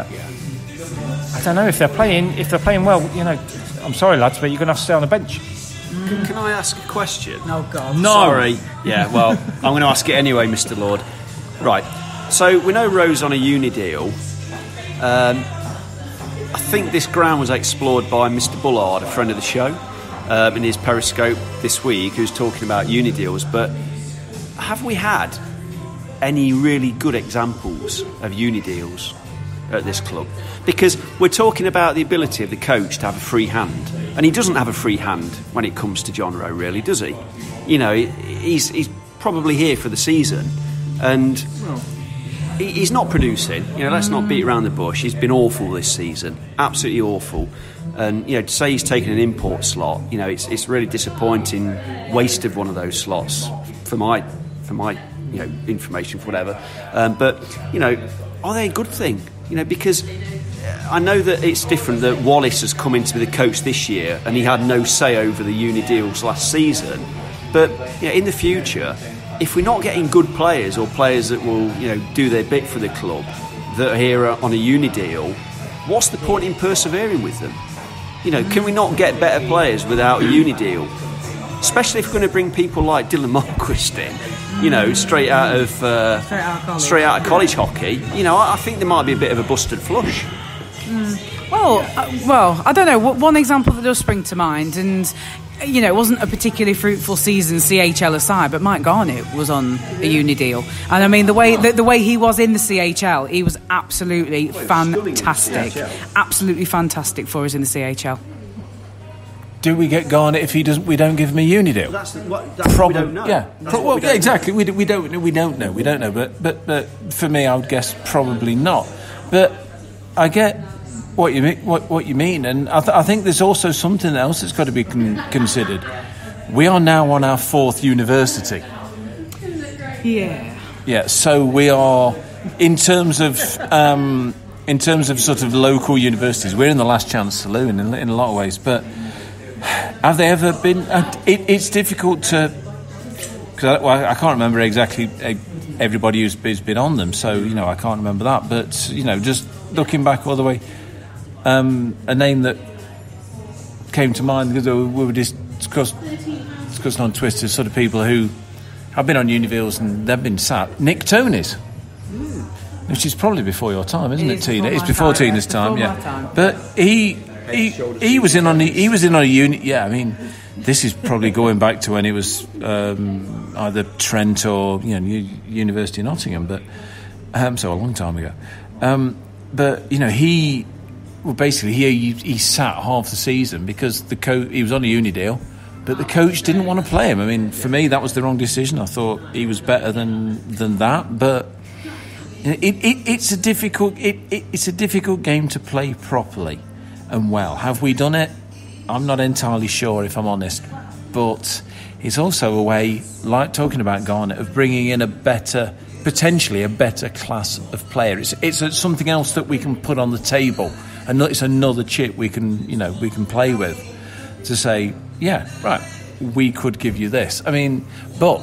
I don't know if they're playing. If they're playing well, you know, I'm sorry, lads, but you're going to have to stay on the bench. Can, can I ask a question? Oh God, no. Sorry. Yeah, well, I'm going to ask it anyway, Mister Lord. Right. So we know Rowe's on a uni deal. Um, I think this ground was explored by Mister Bullard, a friend of the show. Um, in his Periscope this week, who's talking about uni deals, but have we had any really good examples of uni deals at this club? Because we're talking about the ability of the coach to have a free hand, and he doesn't have a free hand when it comes to John Rowe, really, does he? You know, he's he's probably here for the season, and he's not producing. You know, let's not beat around the bush. He's been awful this season, absolutely awful. And you know, to say he's taken an import slot, you know, it's it's really disappointing. Waste of one of those slots for my for my you know information, for whatever. Um, but you know, are they a good thing? You know, because I know that it's different. That Wallace has come in to be the coach this year, and he had no say over the uni deals last season. But you know, in the future, if we're not getting good players or players that will you know do their bit for the club that are here on a uni deal, what's the point in persevering with them? You know, can we not get better players without a uni deal? Especially if we're going to bring people like Dylan Marquist in, you know, straight out of uh, straight, out of straight out of college hockey. You know, I think there might be a bit of a busted flush. Mm. Well, Oh, uh, well, I don't know. One example that does spring to mind, and, you know, it wasn't a particularly fruitful season, C H L aside, but Mike Garnett was on a uni deal. And, I mean, the way the, the way he was in the C H L, he was absolutely fantastic. Absolutely fantastic for us in the C H L. Do we get Garnett if he doesn't? We don't give him a uni deal. Well, that's the, what, that's Probably, what we don't know. Yeah, That's Pro- what well, we yeah, don't exactly. know. We, we don't. We don't know. We don't know. But but but for me, I would guess probably not. But I get what you mean. What what you mean, and I, th- I think there's also something else that's got to be con- considered. We are now on our fourth university. Yeah. Yeah. So we are, in terms of. Um, in terms of sort of local universities, we're in the last chance saloon in, in a lot of ways, but have they ever been... Uh, it, it's difficult to... Because I, well, I can't remember exactly everybody who's, who's been on them, so, you know, I can't remember that. But, you know, just looking back all the way, um, a name that came to mind, because we were discuss, discussing on Twitter, sort of people who have been on Univilles and they've been sat. Nick Toney's. Which is probably before your time, isn't it, it is Tina? before It's before time, Tina's yeah. time, Before yeah. my time. But he, he, he was in on the, he was in on a unit. Yeah, I mean, this is probably going back to when it was um, either Trent or you know U- University of Nottingham, but um, so a long time ago. Um, but you know, he well, basically he he sat half the season because the coach he was on a uni deal. But the coach didn't want to play him. I mean, for me, that was the wrong decision. I thought he was better than than that, but. It, it, it's a difficult it, it, it's a difficult game to play properly and well. Have we done it? I'm not entirely sure, if I'm honest. But it's also a way, like talking about Garnett, of bringing in a better, potentially a better class of player. It's it's a, something else that we can put on the table, and it's another chip we can you know we can play with to say, yeah, right, we could give you this. I mean, but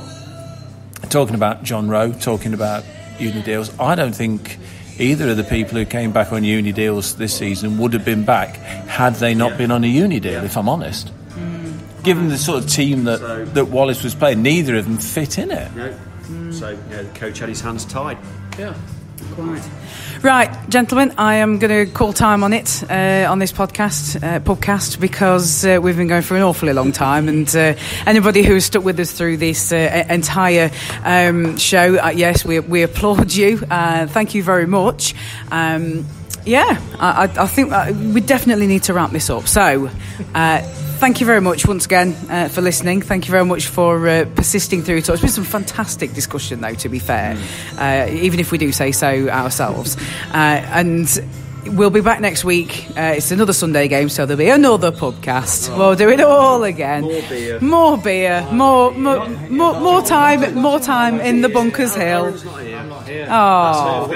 talking about John Rowe, talking about uni deals, I don't think either of the people who came back on uni deals this season would have been back had they not yeah. been on a uni deal, yeah. if I'm honest. Mm. Given the sort of team that, so, that Wallace was playing, neither of them fit in it. No. Mm. So yeah, the coach had his hands tied. Yeah, quite. Right, gentlemen, I am going to call time on it, uh, on this podcast, uh, podcast, because uh, we've been going for an awfully long time, and uh, anybody who's stuck with us through this uh, entire um, show, uh, yes, we, we applaud you. Uh, thank you very much. Um, yeah, I, I think uh, we definitely need to wrap this up. So, uh, thank you very much once again uh, for listening. Thank you very much for uh, persisting through it. It's been some fantastic discussion, though, to be fair, uh, even if we do say so ourselves. Uh, and we'll be back next week. Uh, it's another Sunday game, so there'll be another podcast. Oh. We'll do it all again. More beer. More beer. More, more, more, more time. More time in the Bunkers Hill. I'm not here. Oh,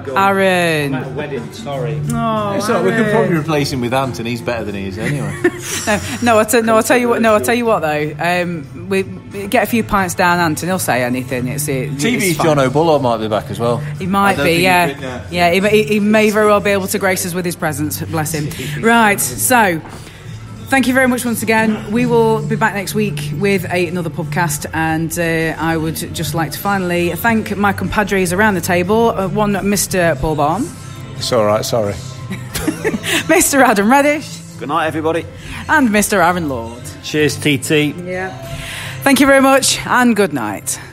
Aaron. I'm at a wedding, sorry. Oh, so we could probably replace him with Anton. He's better than he is anyway. no, no, I t- no, I'll tell you what. No, I'll tell you what though. Um, we get a few pints down, Anton. He'll say anything. It's it. T V's John O'Bullard might be back as well. He might be, yeah, yeah. He, he, he may very well be able to grace us with his presence. Bless him. Right. So, thank you very much once again. We will be back next week with a, another podcast, and uh, I would just like to finally thank my compadres around the table. Uh, one, Mister Paul Balm. It's all right. Sorry. Mister Adam Reddish. Good night, everybody. And Mister Aaron Lord. Cheers, T T. Yeah. Thank you very much, and good night.